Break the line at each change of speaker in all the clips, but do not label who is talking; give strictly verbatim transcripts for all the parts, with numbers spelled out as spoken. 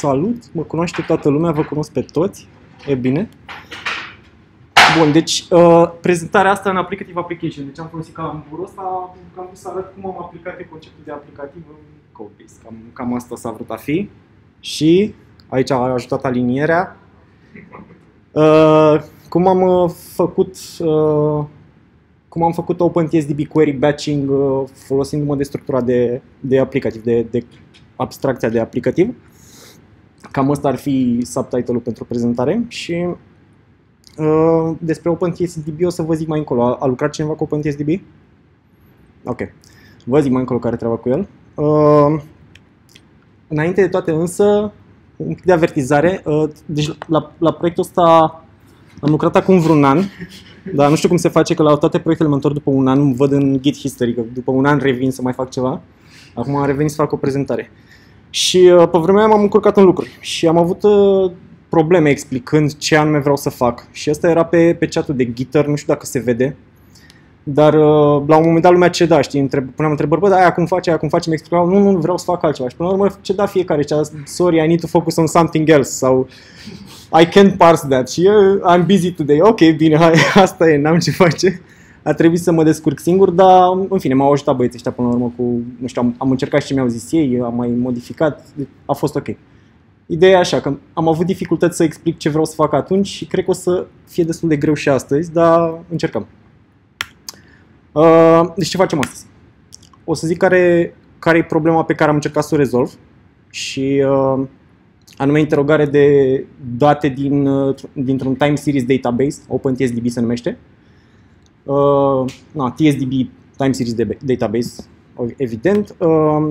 Salut, mă cunoaște toată lumea, vă cunosc pe toți, e bine. Bun, deci uh, prezentarea asta în Applicative Application, deci am folosit calamburul ăsta, că am vrut să arăt cum am aplicat eu conceptul de aplicativ în Codebase, cam, cam asta s-a vrut a fi. Și aici a ajutat alinierea. Uh, cum am uh, făcut uh, cum am făcut OpenTSDB query batching uh, folosindu-mă de structura de, de aplicativ, de, de abstracția de aplicativ. Cam ăsta ar fi subtitle-ul pentru prezentare. Și uh, despre OpenTSDB o să vă zic mai încolo. A, a lucrat cineva cu OpenTSDB? Ok. Vă zic mai încolo care treaba cu el. Uh, înainte de toate însă, un pic de avertizare. Uh, deci la, la proiectul ăsta am lucrat acum vreun an, dar nu știu cum se face că la toate proiectele mă întorc după un an, văd în Git History că după un an revin să mai fac ceva. Acum am revenit să fac o prezentare. Și uh, pe vremea aia m-am încurcat în lucruri și am avut uh, probleme explicând ce anume vreau să fac. Și asta era pe, pe chat-ul de Gitter, nu știu dacă se vede. Dar uh, la un moment dat lumea ceda, știi, întreb, puneam întrebări, bă, da, aia cum face, aia cum face, mi explicau, nu, nu, vreau să fac altceva. Și până la urmă ceda fiecare, cea, sorry, I need to focus on something else, sau I can't parse that, și I'm busy today, ok, bine, hai, asta e, n-am ce face. A trebuit să mă descurc singur, dar, în fine, m-au ajutat băieții ăștia până la urmă cu, nu știu, am, am încercat și ce mi-au zis ei, am mai modificat, a fost ok. Ideea e așa, că am avut dificultăți să explic ce vreau să fac atunci și cred că o să fie destul de greu și astăzi, dar încercăm. Uh, deci ce facem astăzi? O să zic care, care e problema pe care am încercat să o rezolv și uh, anume interogare de date din, uh, dintr-un time series database, OpenTSDB se numește. Uh, na, T S D B time series de database, evident. Uh,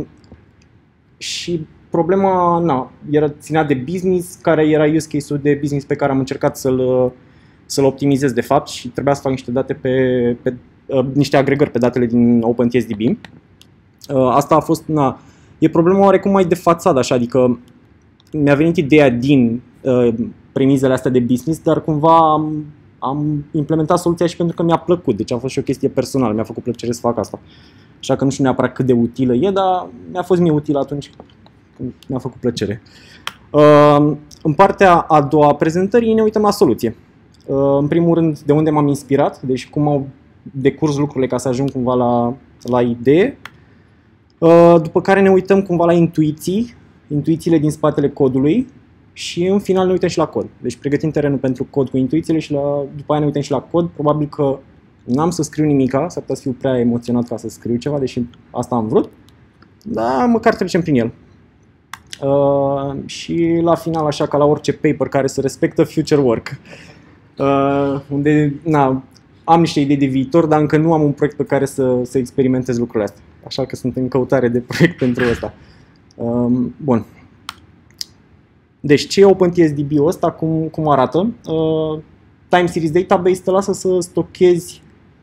și problema na, era ținea de business, care era use case-ul de business pe care am încercat să-l să-l optimizez de fapt și trebuia să fac niște date pe, pe uh, niște agregări pe datele din OpenTSDB. Uh, asta a fost, na, e problema oarecum mai de fațadă, așa, adică mi-a venit ideea din uh, premizele astea de business, dar cumva am, am implementat soluția și pentru că mi-a plăcut, deci a fost și o chestie personală, mi-a făcut plăcere să fac asta. Așa că nu știu neapărat cât de utilă e, dar mi-a fost mie utilă atunci când mi-a făcut plăcere. Uh, în partea a doua a prezentării ne uităm la soluție. Uh, în primul rând, de unde m-am inspirat, deci cum au decurs lucrurile ca să ajung cumva la, la idee. Uh, după care ne uităm cumva la intuiții, intuițiile din spatele codului și în final ne uităm și la cod. Deci pregătim terenul pentru cod cu intuițiile și la, după aia ne uităm și la cod. Probabil că n-am să scriu nimica, s-ar putea să fiu prea emoționat ca să scriu ceva, deși asta am vrut, dar măcar trecem prin el. Uh, și la final, așa ca la orice paper care să respectă future work. Uh, unde na, am niște idei de viitor, dar încă nu am un proiect pe care să, să experimentez lucrurile astea. Așa că sunt în căutare de proiect pentru ăsta. Uh, bun. Deci ce e OpenTSDB-ul ăsta? Cum, cum arată? Uh, time Series Database te lasă să stochezi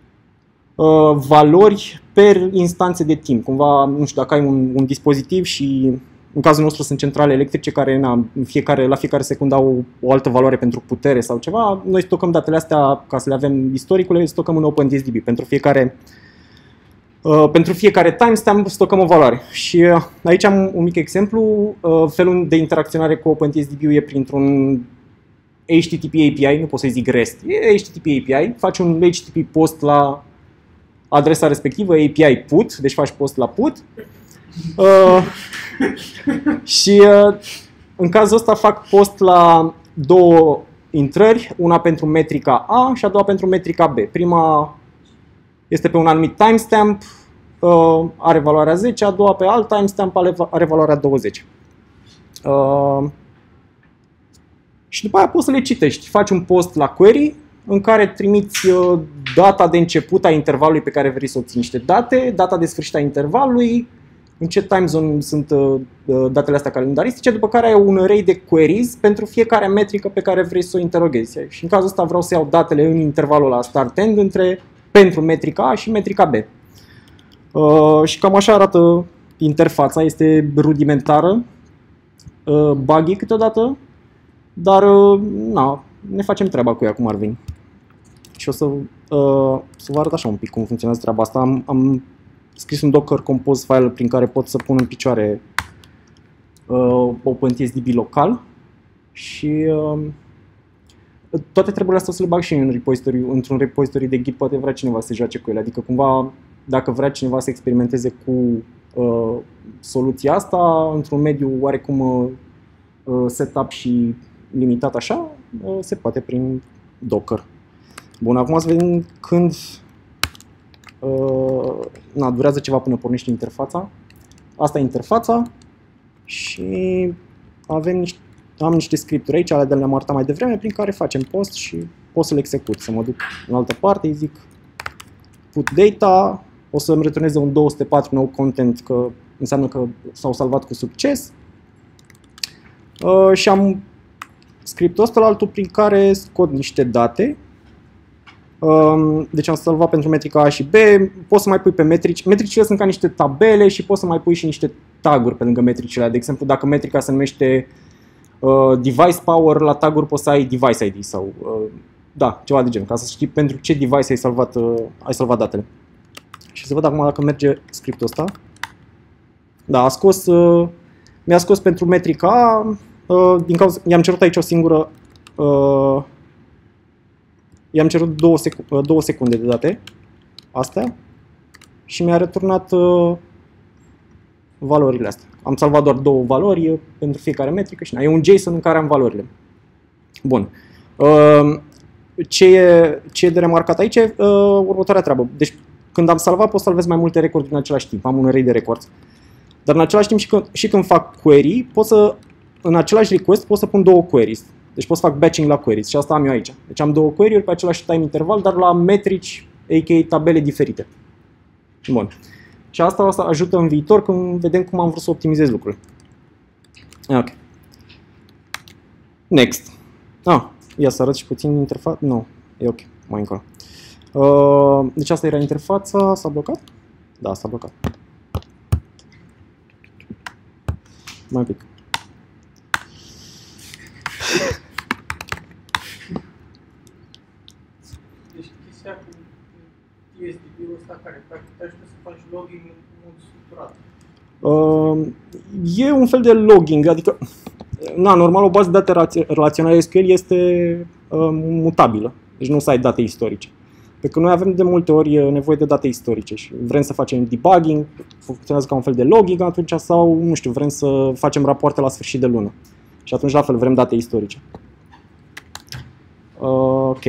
uh, valori per instanțe de timp. Cumva, nu știu, dacă ai un, un dispozitiv și în cazul nostru sunt centrale electrice care na, fiecare, la fiecare secundă au o, o altă valoare pentru putere sau ceva. Noi stocăm datele astea ca să le avem istoricule, le stocăm în OpenTSDB. Pentru fiecare, uh, pentru fiecare timestamp stocăm o valoare. Și uh, aici am un mic exemplu. Uh, felul de interacționare cu OpenTSDB e printr-un H T T P A P I, nu pot să-i zic REST, e H T T P A P I. Faci un H T T P post la adresa respectivă, A P I put, deci faci post la put. Uh, și uh, în cazul ăsta fac post la două intrări, una pentru metrica A și a doua pentru metrica B. Prima este pe un anumit timestamp, uh, are valoarea zece, a doua pe alt timestamp are, are valoarea douăzeci. Uh, și după aia poți să le citești. Faci un post la query în care trimiți uh, data de început a intervalului pe care vrei să obții niște date, data de sfârșit a intervalului, în ce time zone sunt uh, datele astea calendaristice, după care ai un array de queries pentru fiecare metrică pe care vrei să o interoghezi. Și în cazul ăsta vreau să iau datele în intervalul la start-end între pentru metrica A și metrica B. Uh, și cam așa arată interfața, este rudimentară, uh, buggy câteodată, dar uh, na, ne facem treaba cu ea cum ar veni. Și o să, uh, să vă arăt așa un pic cum funcționează treaba asta. Am, am scris un Docker Compose file prin care pot să pun în picioare uh, OpenTSDB local și uh, toate treburile astea o să le bag și în repository, într-un repository de Git, poate vrea cineva să joace cu ele, adică cumva dacă vrea cineva să experimenteze cu uh, soluția asta într-un mediu oarecum uh, setup și limitat așa, uh, se poate prin Docker. Bun, acum să vedem când uh, na, durează ceva până pornește interfața. Asta e interfața și avem niște, am niște scripturi aici, ale de le-am arătat mai devreme, prin care facem post și pot să le execut. Să mă duc în altă parte, îi zic put data, o să îmi returneze un două sute patru nou content, că înseamnă că s-au salvat cu succes. Uh, și am scriptul ăsta la altul prin care scot niște date. Uh, deci am salvat pentru metrica A și B, poți să mai pui pe metrici. Metricile sunt ca niște tabele și poți să mai pui și niște taguri pe lângă metricile. De exemplu, dacă metrica se numește uh, device power, la taguri poți să ai device I D sau uh, da, ceva de genul, ca să știi pentru ce device ai salvat, uh, ai salvat datele. Și să văd acum dacă merge scriptul ăsta. Da, a scos, uh, mi-a scos pentru metrica A, uh, din cauza, i-am cerut aici o singură, uh, i-am cerut două, secu uh, două secunde de date, astea, și mi-a returnat uh, valorile astea. Am salvat doar două valori uh, pentru fiecare metrică și na, e un JSON în care am valorile. Bun. Uh, ce, e, ce e de remarcat aici e uh, următoarea treabă. Deci, când am salvat, pot să salvez mai multe recorduri în același timp. Am un array de records. Dar în același timp, și când, și când fac query, pot să, în același request, pot să pun două queries. Deci pot să fac batching la queries și asta am eu aici. Deci am două query-uri pe același time interval, dar la metrici, a k a tabele diferite. Bun. Și asta o să ajută în viitor când vedem cum am vrut să optimizez lucrurile. Ok. Next. Ah, ia să arăt și puțin interfața. Nu, no, e ok. Mai încolo. Uh, deci asta era interfața, s-a blocat? Da, s-a blocat. Mai un pic.
Deci chestia cu T S D B-ul ăsta care practic te ajută să faci logging în mod structurat.
Uh, e un fel de logging, adică na, normal o bază de date relațională S Q L este uh, mutabilă, deci nu o să ai date istorice. Pentru că noi avem de multe ori nevoie de date istorice și vrem să facem debugging, funcționează ca un fel de logging atunci sau, nu știu, vrem să facem rapoarte la sfârșit de lună. Și atunci la fel vrem date istorice. Uh, ok.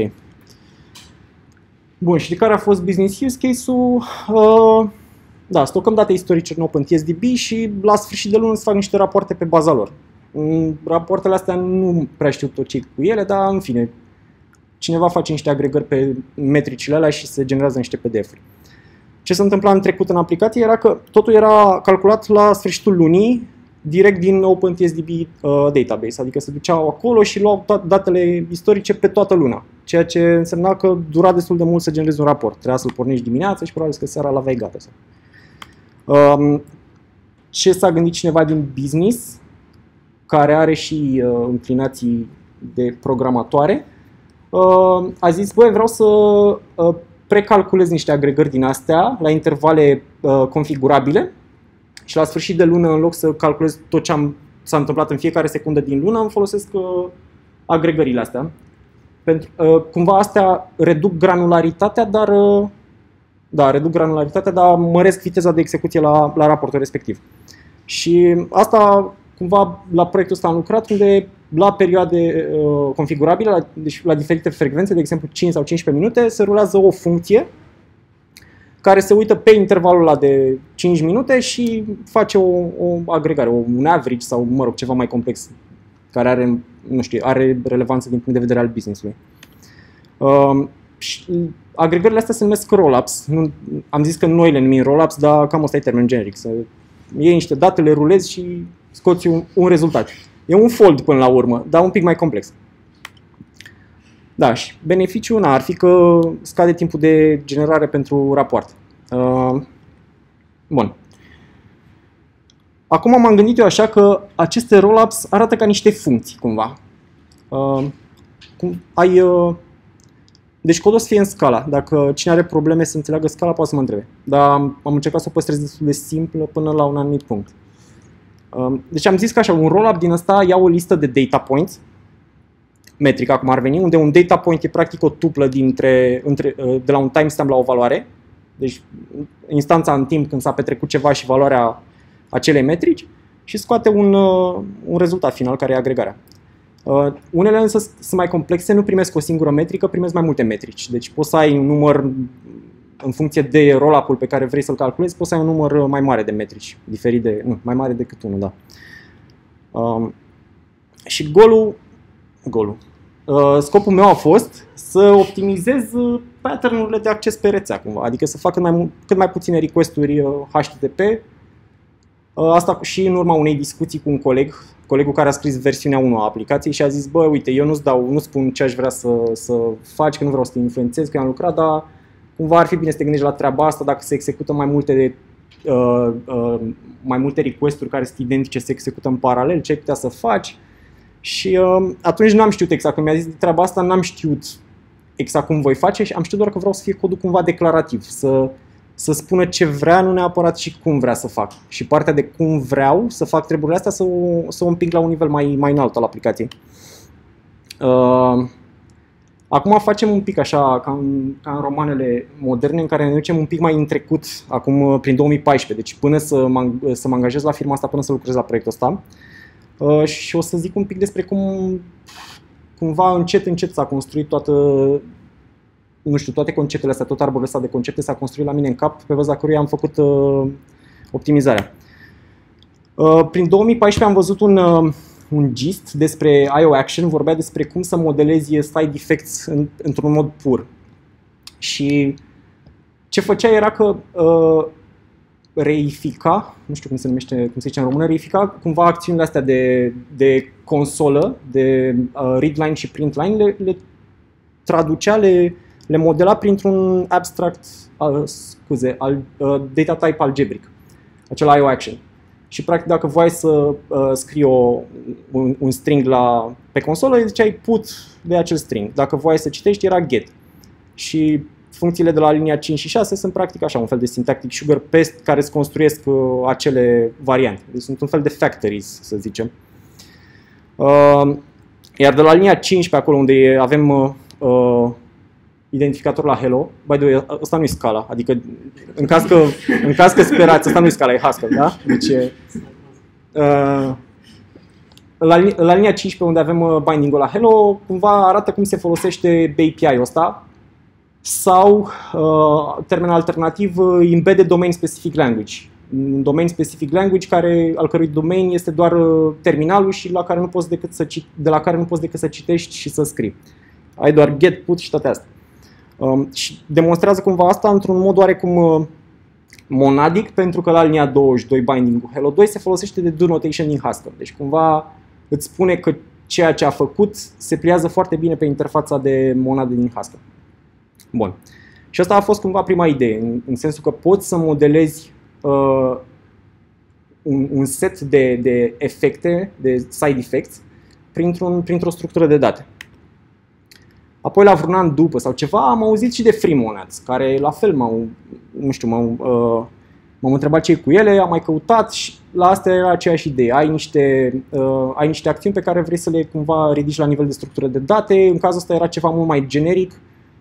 Bun, și de care a fost business use case-ul? Uh, da, stocăm date istorice în OpenTSDB și la sfârșit de lună să fac niște rapoarte pe baza lor. Rapoartele astea nu prea știu tot ce cu ele, dar în fine, cineva face niște agregări pe metricile alea și se generează niște P D F-uri. Ce se întâmpla în trecut în aplicație era că totul era calculat la sfârșitul lunii, direct din OpenTSDB uh, database, adică se duceau acolo și luau datele istorice pe toată luna, ceea ce însemna că dura destul de mult să generezi un raport. Trebuia să-l pornești dimineața și probabil că seara l-aveai gata. Uh, ce s-a gândit cineva din business, care are și uh, inclinații de programatoare, uh, a zis, băi, vreau să uh, precalculez niște agregări din astea la intervale uh, configurabile și la sfârșit de lună, în loc să calculez tot ce am, s-a întâmplat în fiecare secundă din lună, îmi folosesc uh, agregările astea. Pentru, uh, cumva astea reduc granularitatea, dar uh, da, reduc granularitatea, dar măresc viteza de execuție la, la raportul respectiv. Și asta cumva la proiectul ăsta am lucrat, unde la perioade uh, configurabile, la, deci la diferite frecvențe, de exemplu cinci sau cincisprezece minute, se rulează o funcție care se uită pe intervalul ăla de cinci minute și face o, o agregare, un average sau, mă rog, ceva mai complex, care are, nu știu, are relevanță din punct de vedere al business-ului. Uh, agregările astea se numesc rollups. Am zis că noi le numim rollups, dar cam ăsta e termen generic. Să iei niște date, le rulezi și scoți un, un rezultat. E un fold până la urmă, dar un pic mai complex. Da, și beneficiul na, ar fi că scade timpul de generare pentru rapoarte. Uh, bun. Acum m-am gândit eu așa că aceste rollups arată ca niște funcții, cumva. Uh, cum ai, uh, deci codul o să fie în Scala. Dacă cine are probleme să înțeleagă Scala, poate să mă întrebe. Dar am, am încercat să o păstrez destul de simplă până la un anumit punct. Deci am zis că așa, un rollup din ăsta ia o listă de data points, metrica cum ar veni, unde un data point e practic o tuplă dintre, între, de la un timestamp la o valoare. Deci instanța în timp când s-a petrecut ceva și valoarea acelei metrici și scoate un, un rezultat final care e agregarea. Uh, unele însă sunt mai complexe, nu primesc o singură metrică, primesc mai multe metrici. Deci poți să ai un număr, în funcție de roll-up-ul pe care vrei să-l calculezi, poți să ai un număr mai mare de metrici, diferit de, nu, mai mare decât unul, da. Uh, și golul, golul. Uh, scopul meu a fost să optimizez pattern-urile de acces pe rețea, cumva, adică să fac cât mai, cât mai puține request-uri uh, H T T P. Uh, asta și în urma unei discuții cu un coleg, colegul care a scris versiunea unu a aplicației și a zis, bă, uite, eu nu-ți dau, nu spun ce aș vrea să, să faci, că nu vreau să te influențez, că eu am lucrat, dar cumva ar fi bine să te gândești la treaba asta, dacă se execută mai multe, de, uh, uh, mai multe request-uri care sunt identice, se execută în paralel, ce ai putea să faci. Și uh, atunci n-am știut exact, când mi-a zis de treaba asta, n-am știut exact cum voi face și am știut doar că vreau să fie codul cumva declarativ, să, să spună ce vrea, nu neapărat și cum vrea să fac. Și partea de cum vreau să fac treburile astea să o, să o împing la un nivel mai, mai înalt al aplicației. Uh, acum facem un pic așa, ca în, ca în romanele moderne, în care ne ducem un pic mai în trecut, acum prin două mii paisprezece, deci până să mă, să mă angajez la firma asta, până să lucrez la proiectul ăsta. Uh, și o să zic un pic despre cum cumva încet, încet s-a construit toată, nu știu, toate conceptele astea, tot arborul ăsta de concepte s-a construit la mine în cap, pe baza căruia am făcut uh, optimizarea. Uh, prin două mii paisprezece am văzut un, uh, un gist despre I O Action, vorbea despre cum să modelezi side effects în, într-un mod pur. Și ce făcea era că uh, reifica, nu știu cum se numește, cum se zice în română, reifica cumva acțiunile astea de, de consolă, de uh, read line și print line, le, le traducea, le, le modela printr-un abstract, uh, scuze, al, uh, data type algebric, acel I O action. Și practic dacă voiai să uh, scrii o, un, un string la, pe consolă, îi ziceai put de acel string. Dacă voiai să citești, era get. Și funcțiile de la linia cinci și șase sunt practic așa, un fel de syntactic sugar paste care îți construiesc uh, acele variante. Deci sunt un fel de factories, să zicem. Uh, iar de la linia cinci pe acolo unde avem uh, uh, identificator la hello, by the way, ăsta nu e Scala, adică în caz că, în caz că sperați, ăsta nu e Scala, e Haskell, da? Deci, uh, la, la linia cinci pe unde avem binding-ul la hello, cumva arată cum se folosește B A P I-ul ăsta. Sau, uh, termen alternativ, Embedded Domain Specific Language. Un domain specific language care, al cărui domain este doar uh, terminalul și la care nu poți decât să, de la care nu poți decât să citești și să scrii. Ai doar get, put și toate astea. Um, și demonstrează cumva asta într-un mod oarecum uh, monadic, pentru că la linia douăzeci și doi binding-ul hello doi se folosește de do notation din Haskell. Deci cumva îți spune că ceea ce a făcut se pliază foarte bine pe interfața de monade din Haskell. Bun. Și asta a fost cumva prima idee, în, în sensul că poți să modelezi uh, un, un set de, de efecte, de side effects, printr-un, printr-o structură de date. Apoi, la vreun an după sau ceva, am auzit și de free monads, care la fel m-au, nu știu, m-au, uh, m-am întrebat ce e cu ele, am mai căutat și la asta era aceeași idee. Ai niște, uh, ai niște acțiuni pe care vrei să le cumva ridici la nivel de structură de date, în cazul ăsta era ceva mult mai generic.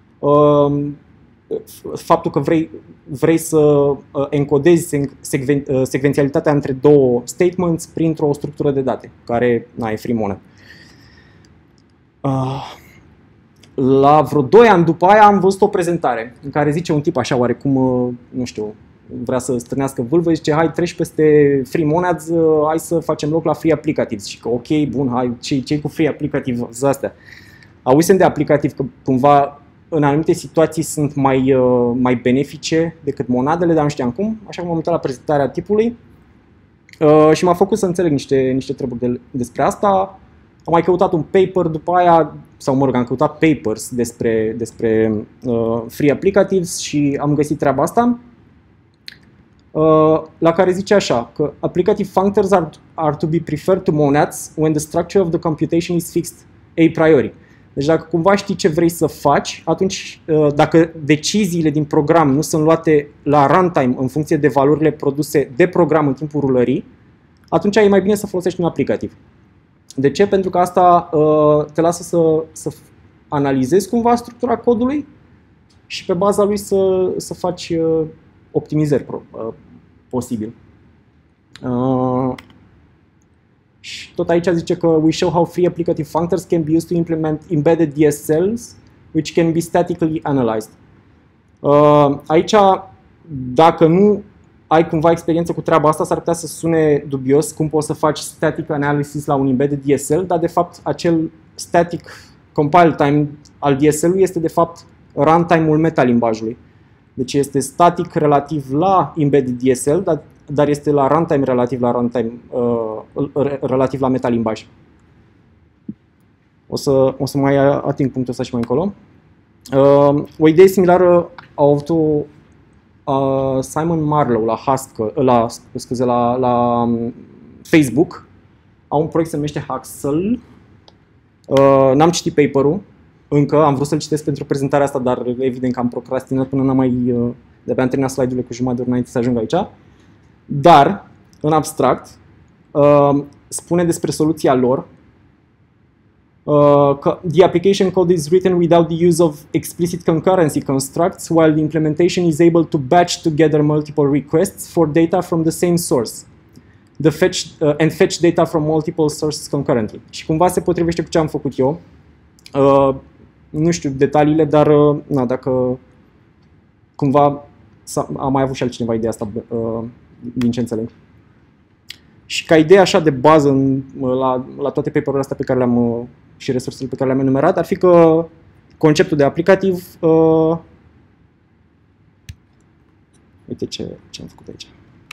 Faptul că vrei, vrei să encodezi secven, secvențialitatea între două statements printr-o structură de date, care na, e free monad. La vreo doi ani după aia am văzut o prezentare în care zice un tip așa oarecum, nu știu, vrea să strânească vâlvă, zice hai treci peste free monads, hai să facem loc la free applicatives. Și că ok, bun, hai, ce-i cu free applicatives astea? Auzisem de aplicativ că cumva în anumite situații sunt mai, uh, mai benefice decât monadele, dar nu știam cum, așa că m-am uitat la prezentarea tipului uh, și m-a făcut să înțeleg niște, niște treburi de, despre asta. Am mai căutat un paper după aia, sau mă rog, am căutat papers despre, despre uh, free applicatives și am găsit treaba asta, uh, la care zice așa, că applicative functors are, are to be preferred to monads when the structure of the computation is fixed a priori. Deci dacă cumva știi ce vrei să faci, atunci dacă deciziile din program nu sunt luate la runtime în funcție de valorile produse de program în timpul rulării, atunci e mai bine să folosești un aplicativ. De ce? Pentru că asta uh, te lasă să, să analizezi cumva structura codului și pe baza lui să, să faci uh, optimizări uh, posibil. Uh, și tot aici zice că we show how free applicative functors can be used to implement embedded D S Ls which can be statically analyzed. Uh, aici, dacă nu ai cumva experiență cu treaba asta, s-ar putea să sune dubios cum poți să faci static analysis la un embedded D S L, dar de fapt acel static compile time al D S L-ului este de fapt runtime-ul metalimbajului. Deci este static relativ la embedded D S L, dar, dar este la runtime relativ la runtime uh, relativ la metalimbaj. O să, o să mai ating punctul ăsta și mai încolo. Uh, o idee similară au avut-o uh, Simon Marlowe la Haskell, la, scuze, la, la um, Facebook. Au un proiect se numește Haskell. Uh, n-am citit paper-ul încă, am vrut să-l citesc pentru prezentarea asta, dar evident că am procrastinat până n-am mai... Uh, de pe am terminat slide-urile cu jumătate de oră înainte să ajung aici. Dar, în abstract, uh, spune despre soluția lor Uh, the application code is written without the use of explicit concurrency constructs, while the implementation is able to batch together multiple requests for data from the same source the fetch, uh, and fetch data from multiple sources concurrently. Și cumva se potrivește cu ce am făcut eu. Uh, nu știu detaliile, dar uh, na, dacă cumva a mai avut și altcineva ideea asta, uh, din ce înțeleg. Și ca idee așa de bază în, la, la toate paper-urile astea pe care le-am și resursele pe care le-am enumerat, ar fi că conceptul de aplicativ, uh, uite ce, ce am făcut aici,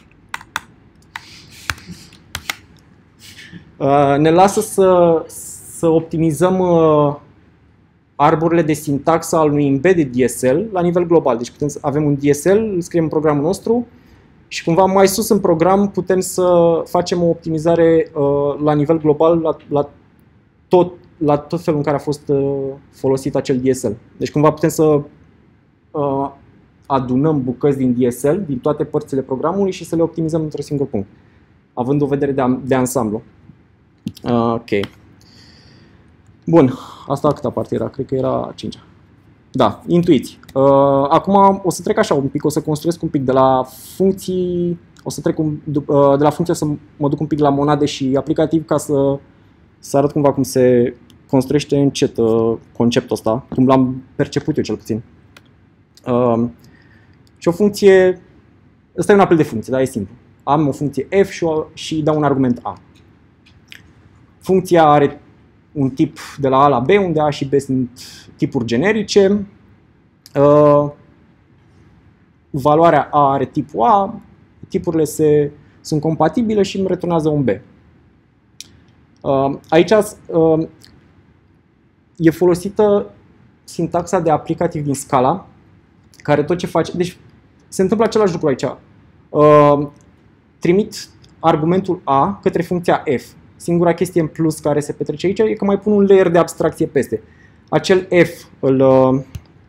uh, ne lasă să, să optimizăm uh, arborile de sintaxă al unui embedded D S L la nivel global. Deci putem să avem un D S L, îl scriem în programul nostru și cumva mai sus în program putem să facem o optimizare uh, la nivel global la, la, tot, la tot felul în care a fost uh, folosit acel D S L. Deci cumva putem să uh, adunăm bucăți din D S L, din toate părțile programului și să le optimizăm într-un singur punct, având o vedere de, de ansamblu. Uh, ok. Bun, asta câta parte era? Cred că era a cincea. Da, intuiți. Uh, acum o să trec așa un pic, o să construiesc un pic de la funcții, o să trec un, uh, de la funcție să mă duc un pic la monade și aplicativ ca să, să arăt cumva cum se construiește încet uh, conceptul ăsta, cum l-am perceput eu cel puțin. Uh, și o funcție, ăsta e un apel de funcție, da, e simplu. Am o funcție f și, o, și dau un argument a. Funcția are un tip de la A la B, unde A și B sunt tipuri generice. Uh, valoarea A are tipul A, tipurile se, sunt compatibile și îmi returnează un B. Uh, aici uh, e folosită sintaxa de aplicativ din Scala, care tot ce face... Deci se întâmplă același lucru aici. Uh, trimit argumentul A către funcția f. Singura chestie în plus care se petrece aici e că mai pun un layer de abstracție peste. Acel f îl... Uh,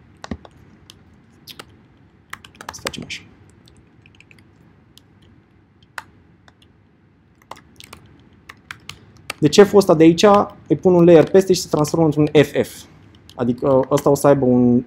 să facem așa. Deci f-ul ăsta de aici îi pun un layer peste și se transformă într-un ff. Adică ăsta o să aibă un...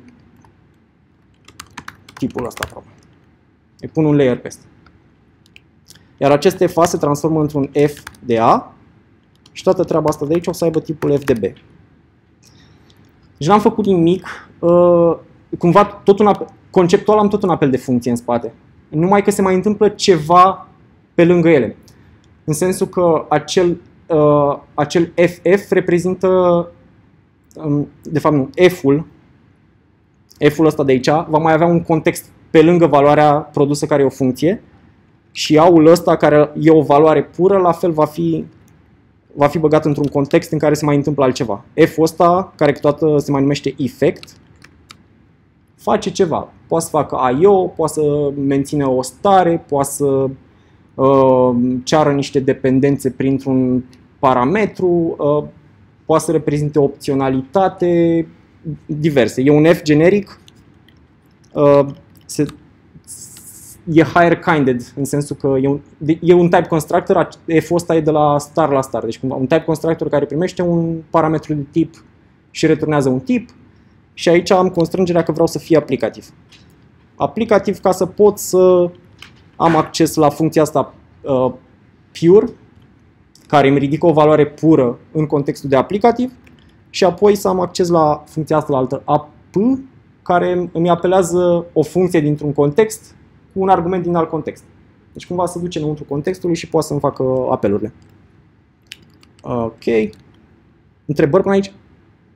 tipul ăsta aproape. Îi pun un layer peste. Iar acest f se transformă într-un f de a. Și toată treaba asta de aici o să aibă tipul f de b. Deci n-am făcut nimic, uh, cumva tot un apel, conceptual am tot un apel de funcție în spate. Numai că se mai întâmplă ceva pe lângă ele. În sensul că acel, uh, acel ff reprezintă, um, de fapt nu, f-ul, f-ul ăsta de aici va mai avea un context pe lângă valoarea produsă care e o funcție și a-ul ăsta care e o valoare pură, la fel va fi va fi băgat într-un context în care se mai întâmplă altceva. F-ul ăsta, care câteodată se mai numește effect, face ceva. Poate să facă I O, poate să mențină o stare, poate să uh, ceară niște dependențe printr-un parametru, uh, poate să reprezinte opționalitate, diverse. E un F generic, uh, se, e higher kinded, în sensul că e un, e un type constructor, F-ul ăsta e de la star la star, deci un type constructor care primește un parametru de tip și returnează un tip și aici am constrângerea că vreau să fie aplicativ. Aplicativ ca să pot să am acces la funcția asta uh, pure, care îmi ridică o valoare pură în contextul de aplicativ și apoi să am acces la funcția asta la altă ap, care îmi apelează o funcție dintr-un context cu un argument din alt context. Deci cumva se duce înăuntru contextului și poate să-mi facă apelurile. Ok. Întrebări până aici?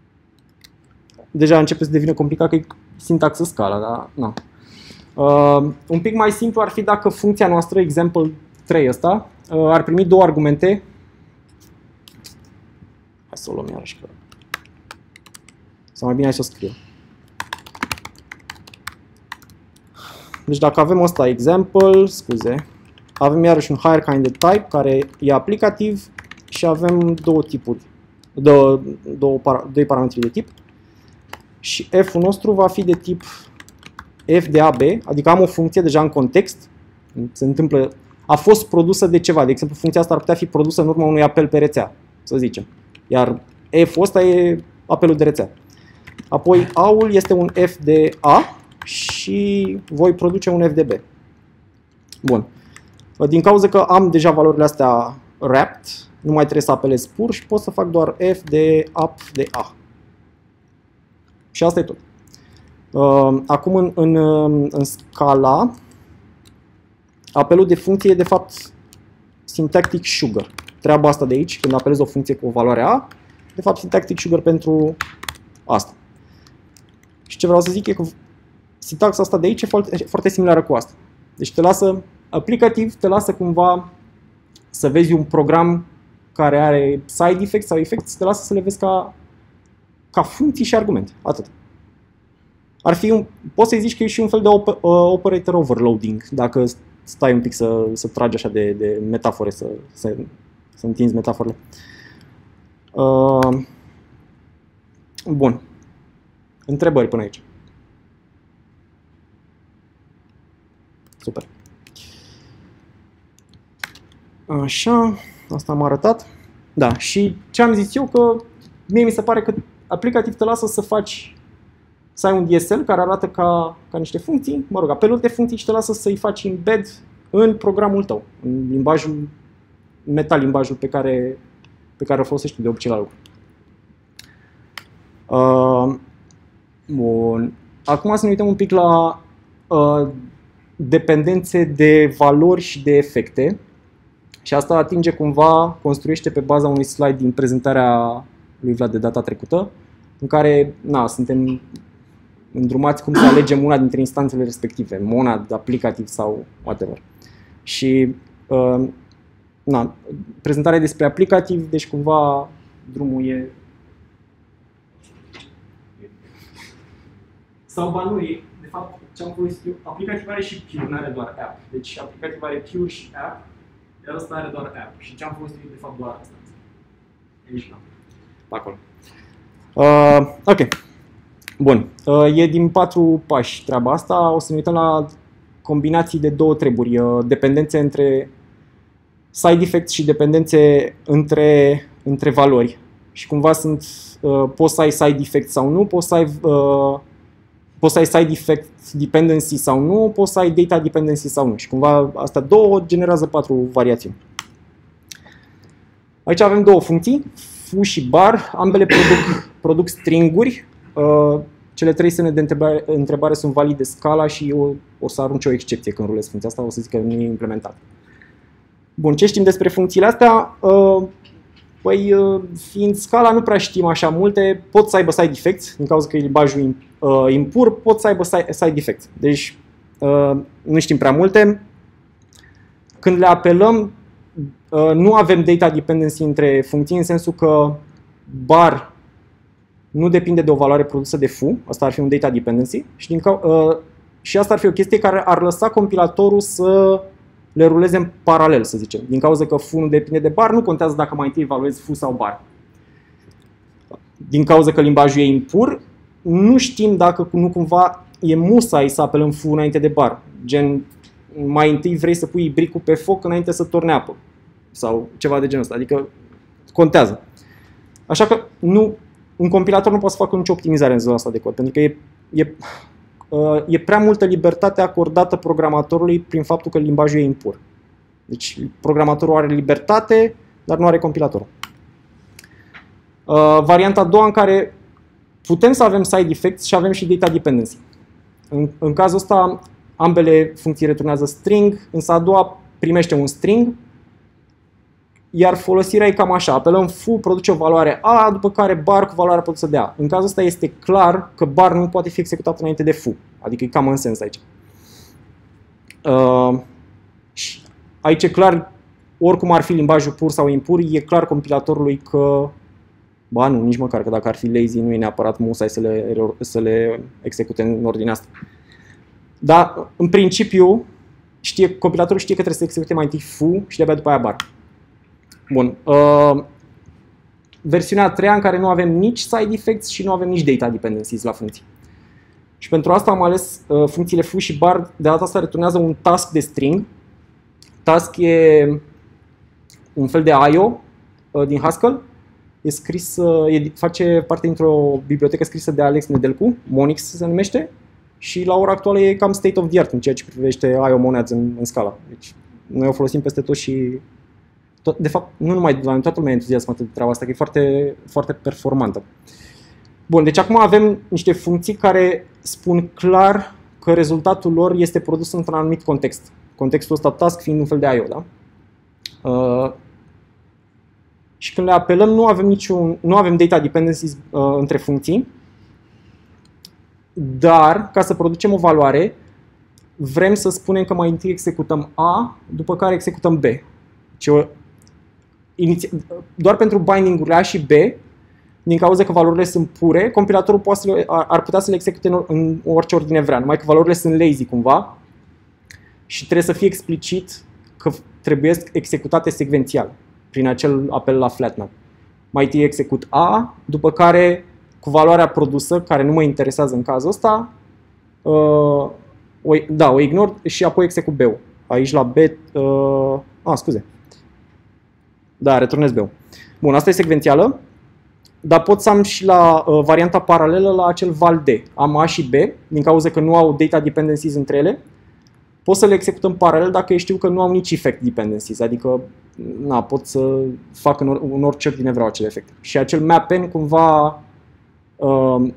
Deja începe să devină complicat că e sintaxă Scala, dar na. Uh, un pic mai simplu ar fi dacă funcția noastră, example trei ăsta, uh, ar primi două argumente. Hai să o luăm iarăși că... Sau mai bine hai să o scriu. Deci dacă avem ăsta example, scuze, avem iarăși un higher kind de type care e aplicativ și avem două tipuri, două, două, doi parametri de tip și f-ul nostru va fi de tip f de ab, adică am o funcție deja în context, se întâmplă, a fost produsă de ceva, de exemplu funcția asta ar putea fi produsă în urma unui apel pe rețea, să zicem, iar f-ul ăsta e apelul de rețea. Apoi a-ul este un f de a și voi produce un f de b. Bun. Din cauza că am deja valorile astea wrapped, nu mai trebuie să apelez pur și pot să fac doar f de app de a. Și asta e tot. Acum în, în, în Scala, apelul de funcție e de fapt syntactic sugar. Treaba asta de aici, când apelez o funcție cu o valoare a, de fapt syntactic sugar pentru asta. Și ce vreau să zic e că sintaxa asta de aici e foarte, foarte similară cu asta. Deci te lasă, aplicativ, te lasă cumva să vezi un program care are side effects sau effects, te lasă să le vezi ca, ca funcții și argumente. Atât. Ar fi un, poți să-i zici că e și un fel de op, uh, operator overloading, dacă stai un pic să, să tragi așa de, de metafore, să, să, să întinzi metaforele. Uh, bun. Întrebări până aici. Super. Așa, asta am arătat. Da, și ce am zis eu, că mie mi se pare că aplicativ te lasă să faci, să ai un D S L care arată ca, ca niște funcții, mă rog, apeluri de funcții și te lasă să-i faci embed în programul tău, în limbajul, meta limbajul pe care, pe care o folosești de obicei la lucru. Uh, bun. Acum să ne uităm un pic la uh, dependențe de valori și de efecte. Și asta atinge cumva, construiește pe baza unui slide din prezentarea lui Vlad de data trecută, în care na, suntem îndrumați cum să alegem una dintre instanțele respective, monad, aplicativ sau whatever. Și uh, na, prezentarea despre aplicativ, deci cumva drumul e... Sau ba nu e, de fapt, ce am folosit eu, aplicativ are și pure, nu are doar app. Deci aplicativ are pure și app, iar ăsta are doar app. Și ce am folosit eu, de fapt, doar asta. Aici, la. Pe acolo. Uh, ok. Bun. Uh, e din patru pași treaba asta. O să ne uităm la combinații de două treburi. Uh, dependențe între side effects și dependențe între, între valori. Și cumva sunt, uh, poți să ai side effects sau nu, poți să ai uh, Poți să ai side effect dependency sau nu, poți să ai data dependency sau nu. Și cumva astea două generează patru variații. Aici avem două funcții, foo și bar, ambele produc, produc stringuri. Uh, cele trei semne de întrebare, întrebare sunt valide Scala și eu o să arunc o excepție când rulez funcția asta, o să zic că nu e implementat. Bun, ce știm despre funcțiile astea? Uh, Păi, fiind Scala, nu prea știm așa multe, pot să aibă side effects, din cauza că e limbajul uh, impur, pot să aibă side effects. Deci, uh, nu știm prea multe. Când le apelăm, uh, nu avem data dependency între funcții, în sensul că bar nu depinde de o valoare produsă de foo, asta ar fi un data dependency, și, din ca, uh, și asta ar fi o chestie care ar lăsa compilatorul să le ruleze în paralel, să zicem. Din cauza că foo nu depinde de bar, nu contează dacă mai întâi evaluezi foo sau bar. Din cauza că limbajul e impur, nu știm dacă nu cumva e musai să apelăm foo înainte de bar. Gen, mai întâi vrei să pui bricul pe foc înainte să torne apă sau ceva de genul ăsta, adică contează. Așa că nu, un compilator nu poate să facă nicio optimizare în zona asta de cod, pentru că e, e, e prea multă libertate acordată programatorului prin faptul că limbajul e impur. Deci programatorul are libertate, dar nu are compilatorul. Uh, varianta a doua în care putem să avem side effects și avem și data dependency. În, în cazul ăsta, ambele funcții returnează string, însă a doua primește un string, iar folosirea e cam așa. Apelăm foo, produce o valoare A, după care bar cu valoarea produsă de A. În cazul ăsta este clar că bar nu poate fi executat înainte de foo, adică e cam în sens aici. Uh, și aici e clar, oricum ar fi limbajul pur sau impur, e clar compilatorului că ba nu, nici măcar, că dacă ar fi lazy nu e neapărat musai să le, să le execute în ordinea asta. Dar, în principiu, știe, compilatorul știe că trebuie să execute mai întâi foo și de-abia după aia bar. Bun. Uh, versiunea a treia în care nu avem nici side effects și nu avem nici data dependencies la funcții. Și pentru asta am ales uh, funcțiile foo și bar. De data asta returnează un task de string. Task e un fel de I O uh, din Haskell. E scris, e, face parte dintr-o bibliotecă scrisă de Alex Nedelcu, Monix se numește, și la ora actuală e cam state of the art în ceea ce privește I O monads în, în Scala. Deci noi o folosim peste tot și, tot, de fapt, nu numai la toată lumea e entuziasmată de treaba asta, că e foarte, foarte performantă. Bun, deci acum avem niște funcții care spun clar că rezultatul lor este produs într-un anumit context. Contextul ăsta task fiind un fel de I O, da? Uh, Și când le apelăm, nu avem, niciun, nu avem data dependencies uh, între funcții, dar ca să producem o valoare, vrem să spunem că mai întâi executăm A, după care executăm B. Deci, o, iniția, doar pentru binding-urile A și B, din cauza că valorile sunt pure, compilatorul poate să le, ar putea să le execute în, în orice ordine vrea, numai că valorile sunt lazy cumva și trebuie să fie explicit că trebuie executate secvențial prin acel apel la flatmap. Mai întâi execut A, după care cu valoarea produsă, care nu mă interesează în cazul ăsta, uh, o, da, o ignor și apoi execut B-ul. Aici la B, uh, a, scuze. Da, returnez B-ul. Bun, asta e secvențială, dar pot să am și la uh, varianta paralelă la acel val D. Am A și B, din cauza că nu au data dependencies între ele, pot să le executăm paralel dacă știu că nu au nici effect dependencies, adică na, pot să fac în, or, în orice ordine vreau acel efect. Și acel map-n cumva uh,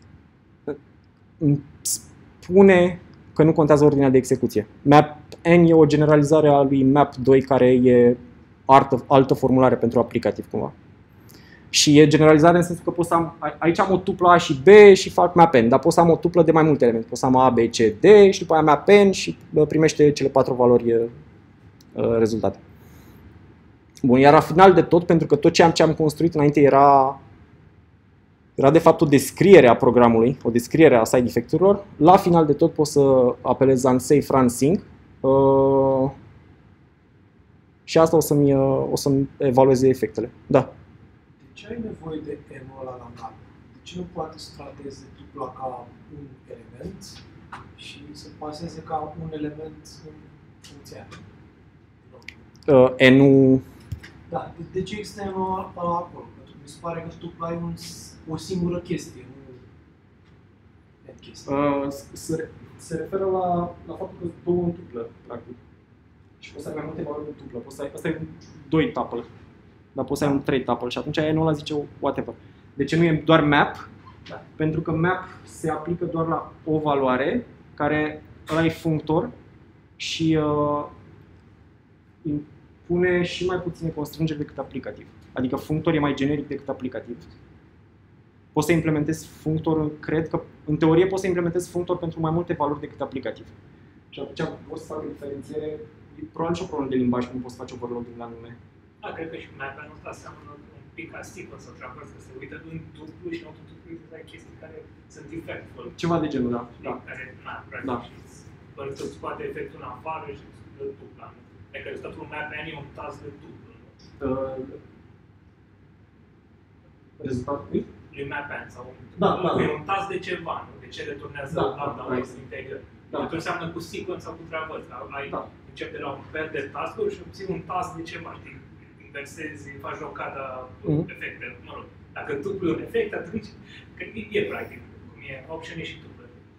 spune că nu contează ordinea de execuție. Map-n e o generalizare a lui map doi care e altă, altă formulare pentru aplicativ cumva. Și e generalizare în sensul că pot să am, aici am o tuplă A și B și fac map-n, dar pot să am o tuplă de mai multe elemente. Pot să am A, B, C, D și după aia map-n și primește cele patru valori uh, rezultate. Bun, iar la final de tot, pentru că tot ce am, ce am construit înainte era, era de fapt o descriere a programului, o descriere a side effect-urilor, la final de tot pot să apelez unsafe run sync uh, și asta o să-mi, uh, o să-mi evalueze efectele. Da.
De ce ai nevoie de M-ul ăla la map? De ce nu poate să trateze tupla ca un element și să paseze ca un element în funcția?
Uh, N-ul...
Da, de, de ce există M-ul ăla acolo? Pentru că mi se pare că tupla e un, o singură chestie, nu N chestii.
Uh, se, se referă la, la faptul că două în tuplă, practic. Și poți să ai mai multe valori în tuplă. Poți să ai, asta e un doi tuple, dar poți să ai un trei tuple și atunci N-ul ăla zice whatever. De ce nu e doar map? Da. Pentru că map se aplică doar la o valoare, care ăla e functor și uh, impune și mai puține constrângeri decât aplicativ. Adică functor e mai generic decât aplicativ. Poți să implementezi functor, cred că, în teorie poți să implementezi functor pentru mai multe valori decât aplicativ. Și atunci poți să faci o diferențiere, probabil și o problemă de limbaj, nu poți să faci overloading la nume.
Da, cred că și map-ul ăsta seamănă un pic ca sequence sau ceva, că se uită în tuplu și în tuplu uite chestii care sunt effectful.
Ceva de genul, da.
Da. Care, na, practic,
da.
și îți scoate efectul în afară și îți dă tupla. Adică rezultatul map-ul e un task de tuplu.
Uh, rezultatul?
Lui map-ul sau
da, da,
e
da.
un task de ceva, nu? De ce returnează
da,
lambda
da,
ăsta integer. Da. Atunci înseamnă cu sequence sau cu traverse. Ai da. Începi de la un pair de task-uri și obții un task de ceva, știi? Inversezi, faci rocada mm-hmm. efecte, mă rog. Dacă tuplu un efect, atunci că e practic, cum e option și tuplu.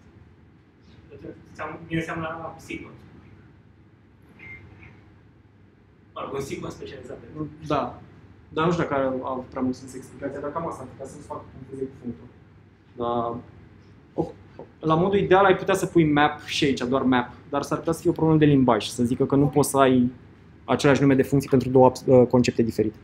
Mie înseamnă sequence. Mă rog, un sequence specializat.
Da. Dar nu știu dacă au prea mult sens explicația, dar cam asta am putea să-ți fac puncteze cu punctul. Dar la modul ideal ai putea să pui map și aici, doar map, dar s-ar putea să fie o problemă de limbaj, să zică că nu poți să ai același nume de funcții pentru două concepte diferite.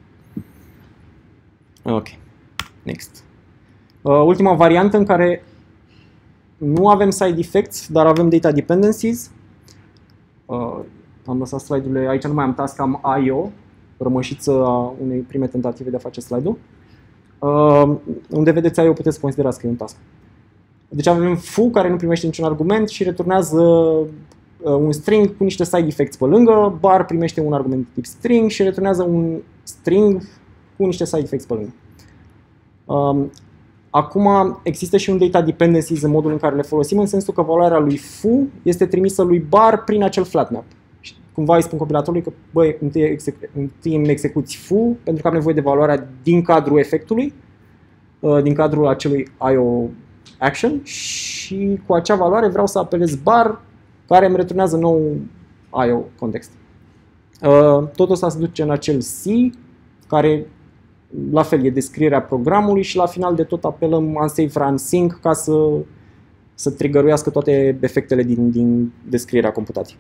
Ok, next. Uh, ultima variantă în care nu avem side effects, dar avem data dependencies. Uh, am lăsat slide-urile, aici nu mai am task, am I O, rămășiță a unei prime tentative de a face slide-ul. Uh, unde vedeți I O puteți considera că e un task. Deci avem foo care nu primește niciun argument și returnează uh, un string cu niște side effects pe lângă, bar primește un argument tip string și returnează un string cu niște side effects pe lângă. Uh, acum există și un data dependencies în modul în care le folosim, în sensul că valoarea lui foo este trimisă lui bar prin acel flat map. Cumva îi spun compilatorului că băi, întâi, exec- întâi îmi execuți foo pentru că am nevoie de valoarea din cadrul efectului, uh, din cadrul acelui I O action și cu acea valoare vreau să apelez bar care îmi returnează nou I O context. Uh, totul ăsta se duce în acel C care la fel e descrierea programului și la final de tot apelăm unsafe run sync ca să, să triggeruiască toate efectele din, din descrierea computației.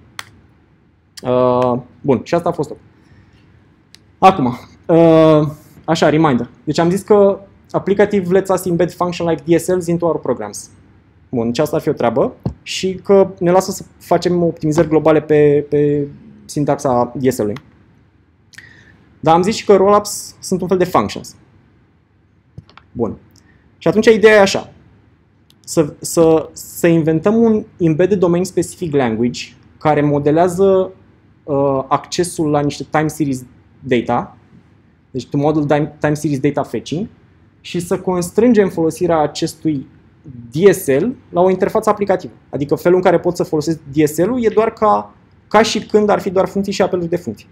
Uh, bun, și asta a fost tot. Acum, uh, așa, reminder. Deci am zis că applicative lets us embed function like D S Ls into our programs. Bun, deci asta ar fi o treabă și că ne lasă să facem optimizări globale pe, pe sintaxa D S L-ului. Dar am zis și că rollups sunt un fel de functions. Bun. Și atunci ideea e așa. Să, să, să inventăm un embedded domain specific language care modelează uh, accesul la niște time series data, deci to model time, time series data fetching, și să constrângem folosirea acestui D S L la o interfață aplicativă. Adică felul în care pot să folosesc D S L-ul e doar ca, ca și când ar fi doar funcții și apeluri de funcții.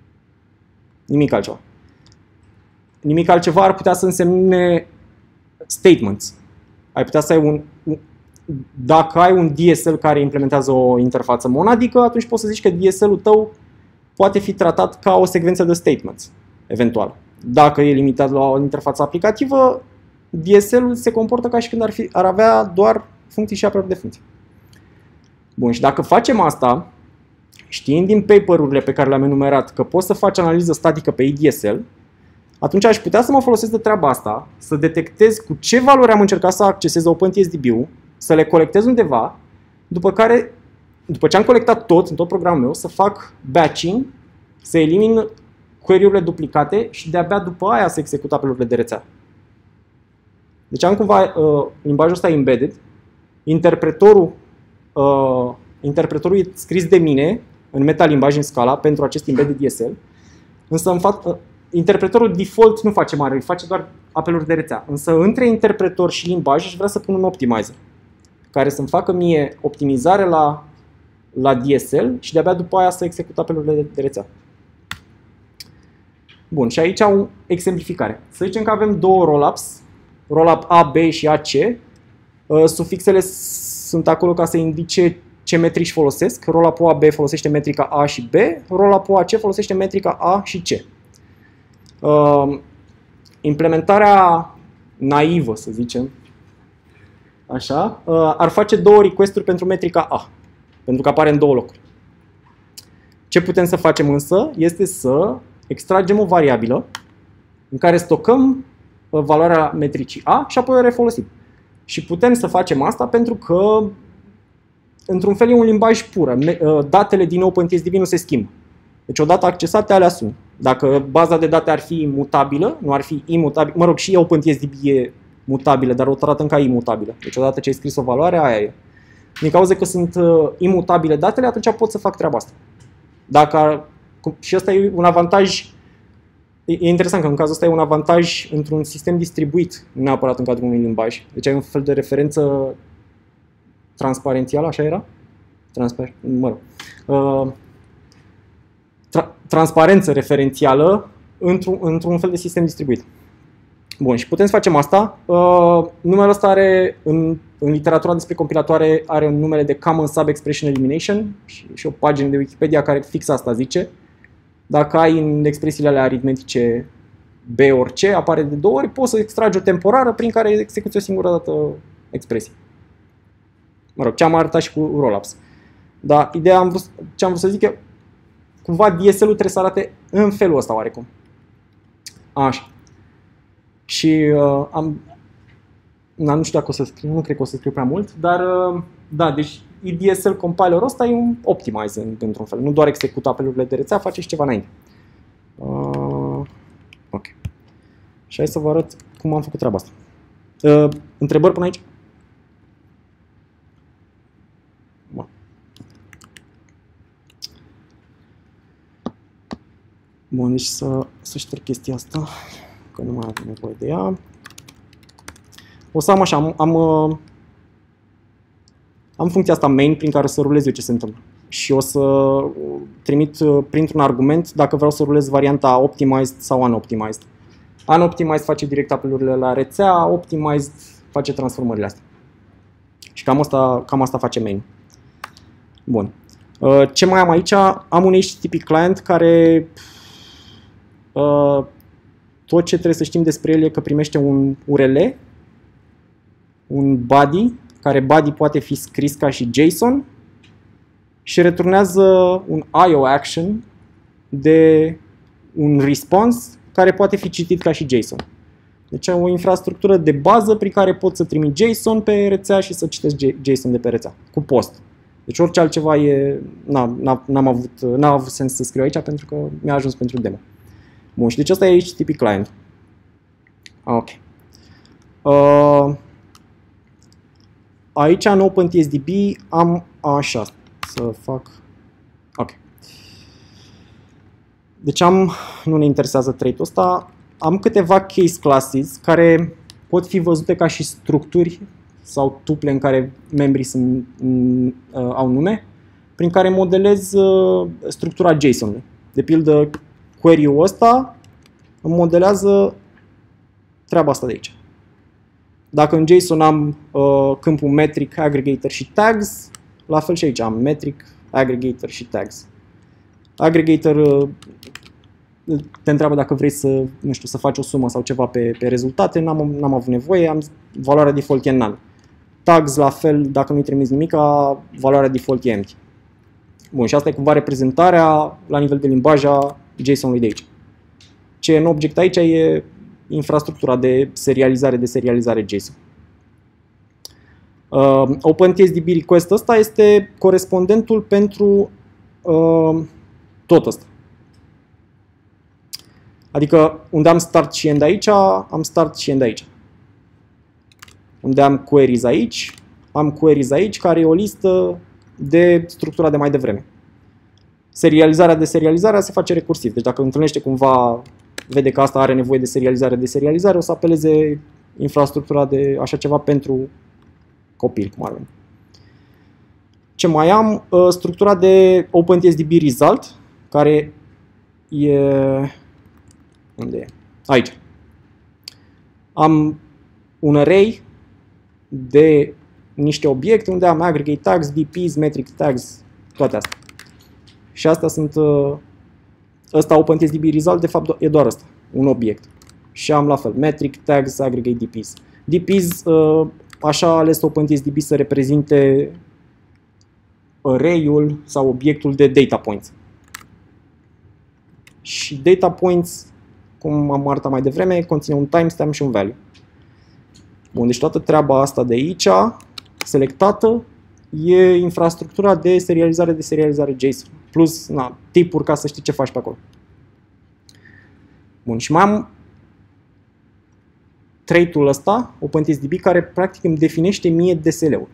Nimic altceva. Nimic altceva ar putea să însemne statements. Ai putea să ai un, dacă ai un D S L care implementează o interfață monadică, atunci poți să zici că D S L-ul tău poate fi tratat ca o secvență de statements, eventual. Dacă e limitat la o interfață aplicativă, D S L-ul se comportă ca și când ar, fi, ar avea doar funcții și apeluri de funcții. Bun, și dacă facem asta, știind din paper-urile pe care le-am enumerat că poți să faci analiză statică pe I D S L, atunci aș putea să mă folosesc de treaba asta, să detectez cu ce valori am încercat să accesez OpenTSDB-ul, să le colectez undeva, după care, după ce am colectat tot în tot programul meu, să fac batching, să elimin query-urile duplicate și de-abia după aia să execut apelurile de rețea. Deci am cumva uh, limbajul ăsta embedded, interpretorul, uh, interpretorul e scris de mine în metalimbaj în Scala pentru acest embedded D S L, însă în fapt, uh, interpretorul default nu face mare, îi face doar apeluri de rețea. Însă între interpretor și limbaj aș vrea să pun un optimizer care să-mi facă mie optimizare la, la D S L și de-abia după aia să execut apelurile de, de rețea. Bun, și aici o exemplificare. Să zicem că avem două rollups, rollup A, B și A, C. Sufixele sunt acolo ca să indice ce metrici folosesc. Rollup-ul A, B folosește metrica A și B, rollup-ul A, C folosește metrica A și C. Implementarea naivă, să zicem, așa, ar face două request-uri pentru metrica A, pentru că apare în două locuri. Ce putem să facem însă este să extragem o variabilă în care stocăm valoarea metricii A și apoi o refolosim. Și putem să facem asta pentru că, într-un fel, e un limbaj pur. Datele din OpenTSDB nu se schimbă. Deci, odată accesate, alea sunt. Dacă baza de date ar fi mutabilă, nu ar fi imutabilă, mă rog, și OpenTSDB e mutabilă, dar o tratăm ca imutabilă. Deci, odată ce ai scris o valoare, aia e. Din cauza că sunt imutabile datele, atunci pot să fac treaba asta. Dacă, și ăsta e un avantaj. E interesant că în cazul ăsta e un avantaj într-un sistem distribuit, nu neapărat în cadrul unui limbaj. Deci ai un fel de referență transparențială, așa era? Transpa mă rog, uh, tra transparență referențială într-un într-un fel de sistem distribuit. Bun, și putem să facem asta. Uh, numele ăsta are, în, în literatura despre compilatoare, are un numele de Common Sub-Expression Elimination și, și o pagină de Wikipedia care fix asta zice. Dacă ai în expresiile alea aritmetice B ori C, apare de două ori, poți să extragi o temporară prin care execuți o singură dată expresie. Mă rog, ce am arătat și cu rollups. Dar ideea, am vrut, ce am vrut să zic e, cumva D S L-ul trebuie să arate în felul ăsta oarecum. Așa. Și uh, am, na, nu știu dacă o să scriu, nu cred că o să scriu prea mult, dar uh, da, deci E D S L compilerul ăsta e un optimizer într-un fel, nu doar execută apelurile de rețea, face și ceva înainte. Uh, ok. Și hai să vă arăt cum am făcut treaba asta. Uh, întrebări până aici? Bun. Bun, deci să, să șterg chestia asta, că nu mai am nevoie de ea. O să am așa, am, am, am funcția asta main prin care să rulez eu ce se întâmplă. Și o să trimit printr-un argument dacă vreau să rulez varianta optimized sau unoptimized. Unoptimized face direct apelurile la rețea, optimized face transformările astea. Și cam asta, cam asta face main. Bun. Ce mai am aici? Am un H T T P client care tot ce trebuie să știm despre el e că primește un U R L, un body, care body poate fi scris ca și JSON și returnează un I O action de un response care poate fi citit ca și JSON. Deci o infrastructură de bază prin care pot să trimit JSON pe rețea și să citesc JSON de pe rețea, cu post. Deci orice altceva e, n-am avut, n-a avut sens să scriu aici pentru că mi-a ajuns pentru demo. Bun, și deci asta e H T T P client. Ok. Uh, aici în OpenTSDB am așa, să fac, ok. Deci am, nu ne interesează trait-ul ăsta, am câteva case classes care pot fi văzute ca și structuri sau tuple în care membrii sunt, uh, au nume, prin care modelez uh, structura JSON-ului. De pildă, query-ul ăsta îmi modelează treaba asta de aici. Dacă în JSON am uh, câmpul metric, aggregator și tags, la fel și aici am metric, aggregator și tags. Aggregator uh, te întreabă dacă vrei să, nu știu, să faci o sumă sau ceva pe, pe rezultate, n-am, n-am avut nevoie, am valoarea default e null. Tags la fel, dacă nu-i trimiți nimic, valoarea default e empty. Bun, și asta e cumva reprezentarea la nivel de limbaj a JSON-ului de aici. Ce e în object aici e infrastructura de serializare de serializare JSON. Uh, OpenTSDB request ăsta este corespondentul pentru uh, tot ăsta. Adică unde am start și end aici, am start și end aici. Unde am queries aici, am queries aici, care e o listă de structura de mai devreme. Serializarea de serializare se face recursiv. Deci dacă întâlnește cumva, vede că asta are nevoie de serializare de serializare, o să apeleze infrastructura de așa ceva pentru copil, cum ar veni. Ce mai am? Structura de OpenTSDB result, care e... Unde e? Aici. Am un array de niște obiecte unde am aggregate tags, D Ps, metric tags, toate astea. Și astea sunt, ăsta OpenTSDB result de fapt e doar ăsta, un obiect. Și am la fel, metric tags, aggregate D Ps. D Ps, așa a ales OpenTSDB să reprezinte array-ul sau obiectul de data points. Și data points, cum am arătat mai devreme, conține un timestamp și un value. Bun, deci toată treaba asta de aici, selectată, e infrastructura de serializare de serializare JSON. Plus, na, tipuri ca să știi ce faci pe acolo. Bun, și mai am trait-ul ăsta, OpenTSDB, care practic îmi definește mie D S L-ul.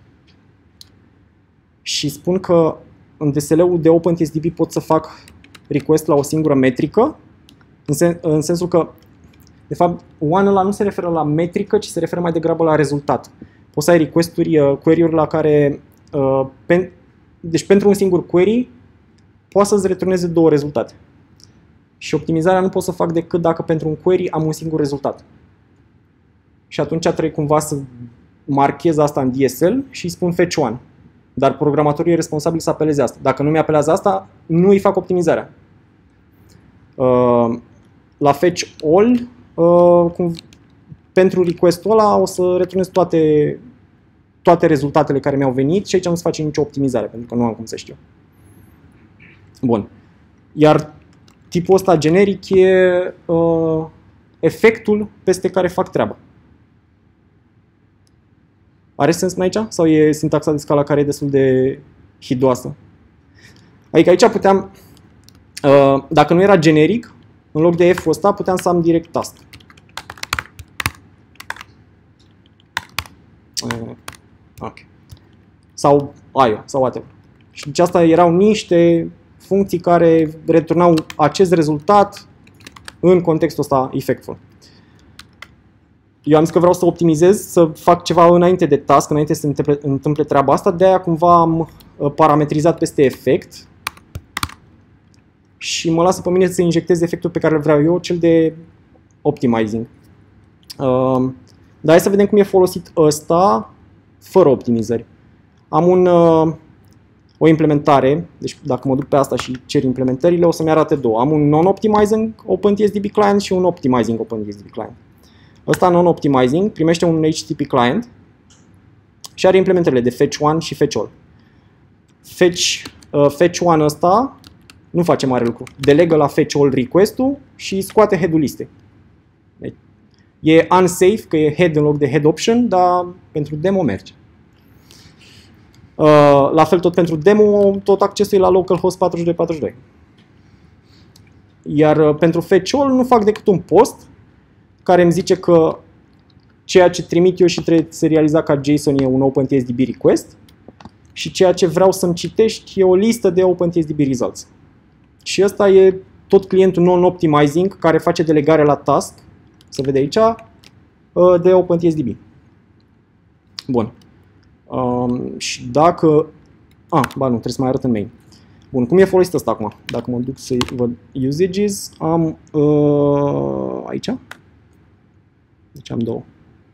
Și spun că în D S L-ul de OpenTSDB pot să fac request la o singură metrică, în, sen în sensul că, de fapt, one ăla nu se referă la metrică, ci se referă mai degrabă la rezultat. Poți să ai request-uri, uh, query-uri la care uh, pen deci pentru un singur query poate să-ți returneze două rezultate. Și optimizarea nu pot să fac decât dacă pentru un query am un singur rezultat. Și atunci trebuie cumva să marchez asta în D S L și îi spun fetch one. Dar programatorul e responsabil să apeleze asta. Dacă nu mi-apelează asta, nu îi fac optimizarea. Uh, la fetch all, uh, cum, pentru request-ul ăla o să returnez toate, toate rezultatele care mi-au venit și aici nu se face nicio optimizare, pentru că nu am cum să știu. Bun. Iar tipul ăsta generic e uh, efectul peste care fac treaba. Are sens până aici? Sau e sintaxa de Scala care e destul de hidoasă? Adică aici puteam, uh, dacă nu era generic, în loc de F-ul ăsta puteam să am direct task. Uh, ok. Sau I O, sau whatever. Și deci asta erau niște funcții care returnau acest rezultat în contextul ăsta effectful. Eu am zis că vreau să optimizez, să fac ceva înainte de task, înainte să se întâmple, întâmple treaba asta, de-aia cumva am parametrizat peste efect și mă lasă pe mine să injectez efectul pe care îl vreau eu, cel de optimizing. Uh, dar hai să vedem cum e folosit ăsta fără optimizări. Am un, uh, o implementare, deci dacă mă duc pe asta și cer implementările, o să-mi arate două. Am un non-optimizing OpenTSDB client și un optimizing OpenTSDB client. Ăsta non-optimizing primește un H T T P client și are implementările de fetch one și fetch all. Fetch, uh, fetch one ăsta nu face mare lucru. Delegă la fetch all request-ul și scoate head-ul listei. Deci, e unsafe, că e head în loc de head option, dar pentru demo merge. Uh, la fel tot pentru demo, tot accesul e la localhost patruzeci și doi patruzeci și doi. Iar uh, pentru fetch all nu fac decât un post care îmi zice că ceea ce trimit eu și trebuie serializat ca JSON e un OpenTSDB request și ceea ce vreau să-mi citești e o listă de OpenTSDB results. Și ăsta e tot clientul non-optimizing care face delegare la task, se vede aici, de OpenTSDB. Bun. Um, și dacă... Ah, ba nu, trebuie să mai arăt în main. Bun, cum e folosit ăsta acum? Dacă mă duc să văd usages, am uh, aici. Deci am două.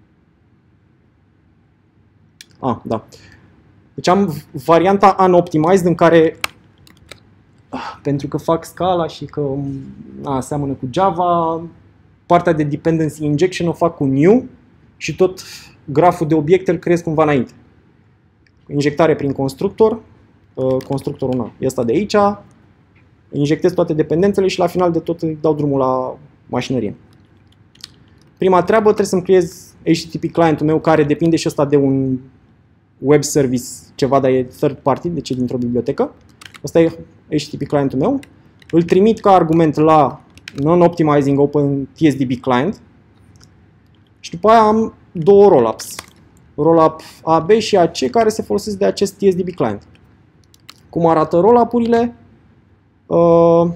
Ah, da. Deci am varianta unoptimized în care, pentru că fac Scala și că a, seamănă cu Java, partea de dependency injection o fac cu new și tot graful de obiecte îl creez cumva înainte. Injectare prin constructor, constructorul ăsta e ăsta de aici, injectez toate dependențele și la final de tot îi dau drumul la mașinărie. Prima treabă trebuie să-mi creez H T T P clientul meu care depinde și ăsta de un web service, ceva, dar e third party, deci e dintr-o bibliotecă. Ăsta e H T T P clientul meu. Îl trimit ca argument la non-optimizing OpenTSDB client și după aia am două rollups. Rollup A B și A C care se folosesc de acest T S D B client. Cum arată rollup-urile? Uh,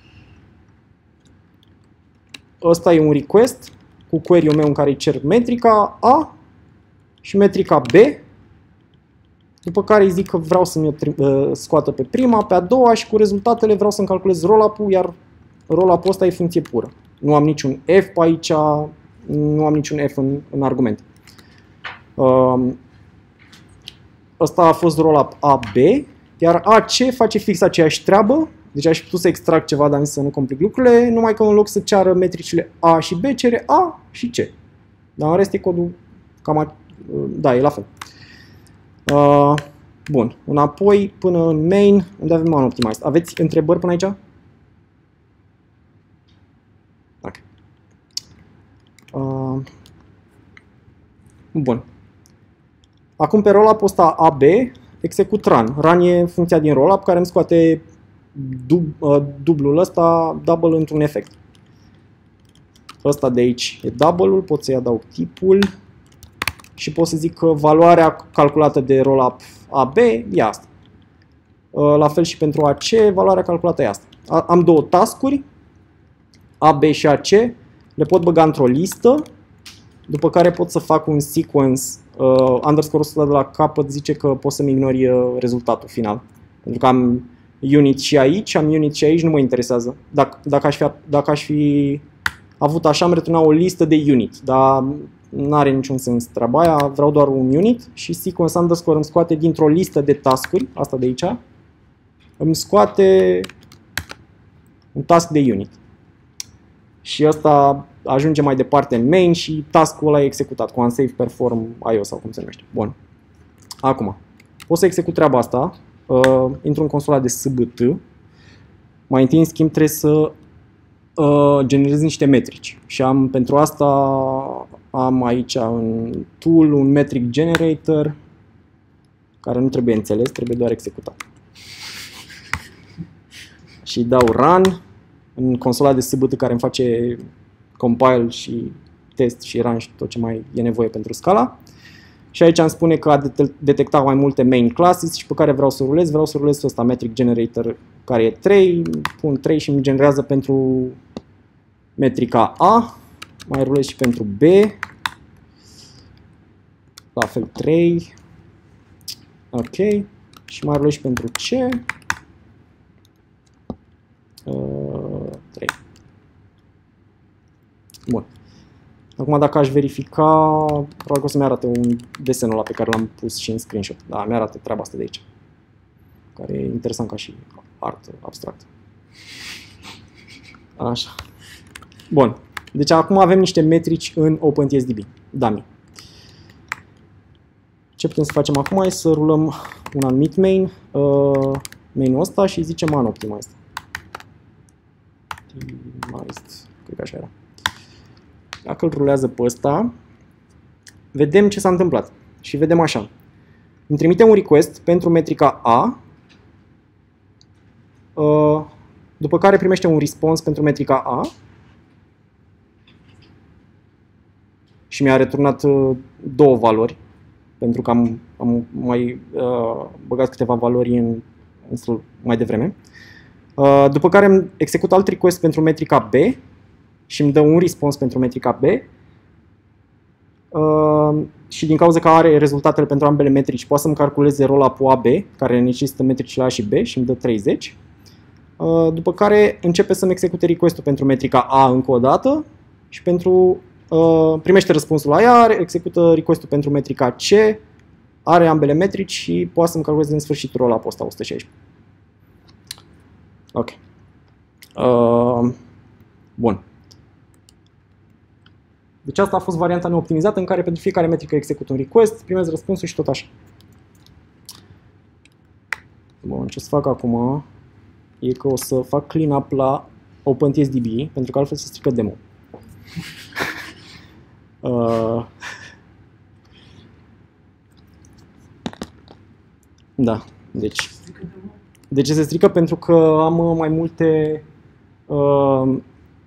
ăsta e un request cu query-ul meu în care îi cer metrica A și metrica B, după care îi zic că vreau să-mi uh, scoată pe prima, pe a doua și cu rezultatele vreau să-mi calculez rollup-ul, iar rollup-ul ăsta e funcție pură. Nu am niciun F pe aici, nu am niciun F în, în argument. Uh, ăsta a fost rollup A B, iar A C face fix aceeași treabă. Deci aș putut să extrag ceva, dar să nu complic lucrurile, numai că în loc să ceară metricile A și B, cere A și C. Dar în rest e codul cam a... da, e la fel. Uh, bun, înapoi până în main, unde avem unoptimized. Aveți întrebări până aici? Ok. Uh, bun. Acum pe rollup-ul ăsta A B execut run. Run e funcția din rollup care îmi scoate dub, uh, dublul ăsta, double într-un efect. Ăsta de aici e double-ul, pot să-i adaug tipul și pot să zic că valoarea calculată de rollup A B e asta. Uh, la fel și pentru A C, valoarea calculată e asta. A, am două task-uri, A B și A C, le pot băga într-o listă, după care pot să fac un sequence, uh, underscore-ul ăsta de la capăt zice că pot să-mi ignori uh, rezultatul final. Pentru că am unit și aici, am unit și aici, nu mă interesează. Dacă, dacă, aș, fi, dacă aș fi avut așa, am returnat o listă de unit, dar nu are niciun sens treaba aia, vreau doar un unit și sequence underscore îmi scoate dintr-o listă de task-uri, asta de aici, îmi scoate un task de unit. Și asta ajunge mai departe în main și task-ul ăla e executat cu unsave perform io sau cum se numește. Bun. Acum, pot să execut treaba asta, uh, intru în consola de S B T, mai întâi în schimb trebuie să uh, generez niște metrici și am pentru asta am aici un tool, un metric generator care nu trebuie înțeles, trebuie doar executat. Și dau run în consola de S B T care îmi face compile și test și run și tot ce mai e nevoie pentru Scala. Și aici îmi spune că a detectat mai multe main classes și pe care vreau să rulez. Vreau să rulez ăsta metric generator care e trei, pun trei și îmi generează pentru metrica A. Mai rulez și pentru B. La fel trei. Ok. Și mai rulez și pentru C. Uh, trei. Bun. Acum dacă aș verifica, probabil că o să-mi arate un desenul ăla pe care l-am pus și în screenshot. Da, mi-arată treaba asta de aici. Care e interesant ca și art abstract. Așa. Bun. Deci acum avem niște metrici în OpenTSDB. Dummy. Ce putem să facem acum e să rulăm un anumit main, uh, main-ul ăsta și zicem unoptimized. Optimized. Cred că așa era. Dacă îl rulează pe ăsta, vedem ce s-a întâmplat. Și vedem așa. Îmi trimite un request pentru metrica A, după care primește un response pentru metrica A și mi-a returnat două valori, pentru că am, am mai uh, băgat câteva valori în, în mai devreme. Uh, după care îmi execut alt request pentru metrica B și îmi dă un response pentru metrica B uh, și din cauza că are rezultatele pentru ambele metrici poate să-mi calculeze roll-up-ul A B care necesită metricile A și B și îmi dă treizeci. Uh, după care începe să-mi execute request-ul pentru metrica A încă o dată și pentru, uh, primește răspunsul la ea, execută request-ul pentru metrica C, are ambele metrici și poate să-mi calculeze în sfârșit roll-up-ul ăsta o sută șaisprezece. Ok. Uh, bun. Deci asta a fost varianta neoptimizată în care pentru fiecare metrică execut un request, primez răspunsul și tot așa. Bun, ce să fac acum e că o să fac clean-up la OpenTSDB, pentru că altfel se strică demo. uh, da, deci... De ce se strică? Pentru că am mai multe... Uh,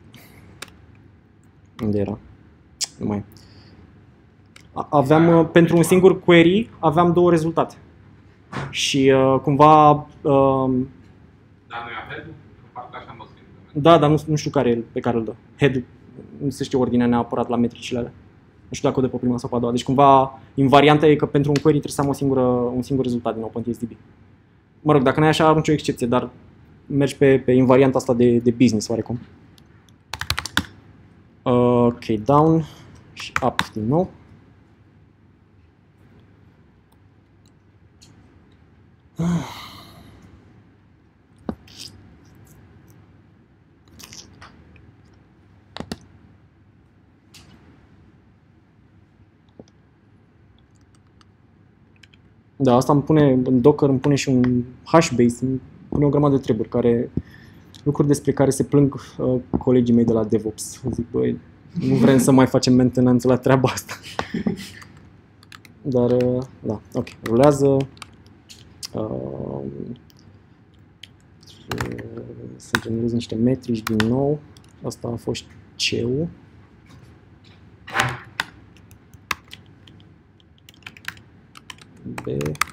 unde era? Nu mai. Aveam, pentru un singur query, aveam două rezultate. Și uh, cumva... Uh,
Dar nu e head-ul? Parcă așa mă scrie.
Da, dar nu, nu știu care e pe care îl dă. Head, nu se știe ordinea neapărat la metricile alea. Nu știu dacă o dă pe prima sau pe a doua. Deci cumva, invarianta e că pentru un query trebuie să am o singură, un singur rezultat din OpenTSDB. Mă rog, dacă nu e așa, atunci o excepție, dar mergi pe, pe invarianta asta de, de business, oarecum. Uh, ok, down și up din nou. Da, asta îmi pune, în Docker îmi pune și un Hashbase, îmi pune o grămadă de treburi, care, lucruri despre care se plâng uh, colegii mei de la DevOps. Zic, băi, nu vrem să mai facem maintenance la treaba asta. Dar, uh, da, ok, rulează. Uh, să generez niște metrici din nou. Asta a fost C-ul. B.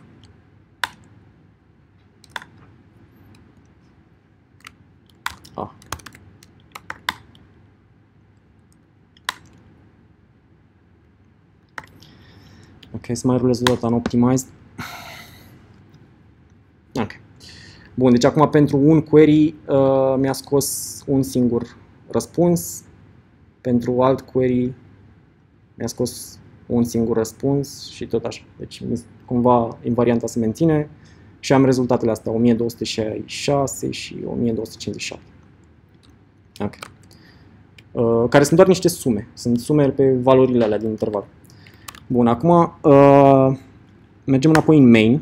A. Ok, să mai rulez o dată unoptimized. Ok. Bun, deci acum pentru un query uh, mi-a scos un singur răspuns, pentru alt query mi-a scos un singur răspuns și tot așa. Deci cumva invarianta se menține și am rezultatele astea, o mie două sute șaizeci și șase și o mie două sute cincizeci și șapte. Ok. Uh, care sunt doar niște sume, sunt sume pe valorile alea din interval. Bun, acum uh, mergem înapoi în main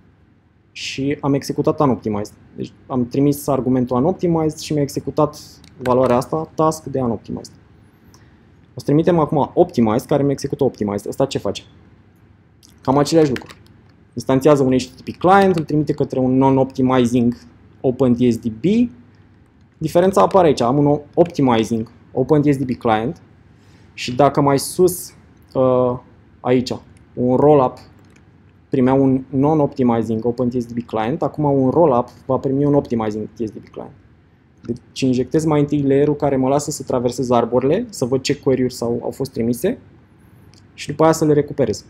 și am executat unoptimized. Deci am trimis argumentul unoptimized și mi-a executat valoarea asta, task de unoptimized. O să trimitem acum optimized, care mi execută optimized. Asta ce face? Cam aceleași lucruri. Instanțiază un H T T P client, îl trimite către un non-optimizing OpenTSDB. Diferența apare aici. Am un optimizing OpenTSDB client și dacă mai sus uh, aici un rollup primea un non-optimizing OpenTSDB client, acum un rollup va primi un optimizing T S D B client. Deci injectez mai întâi layer-ul care mă lasă să traversez arborile, să văd ce query-uri sau au fost trimise și după aia să le recuperez.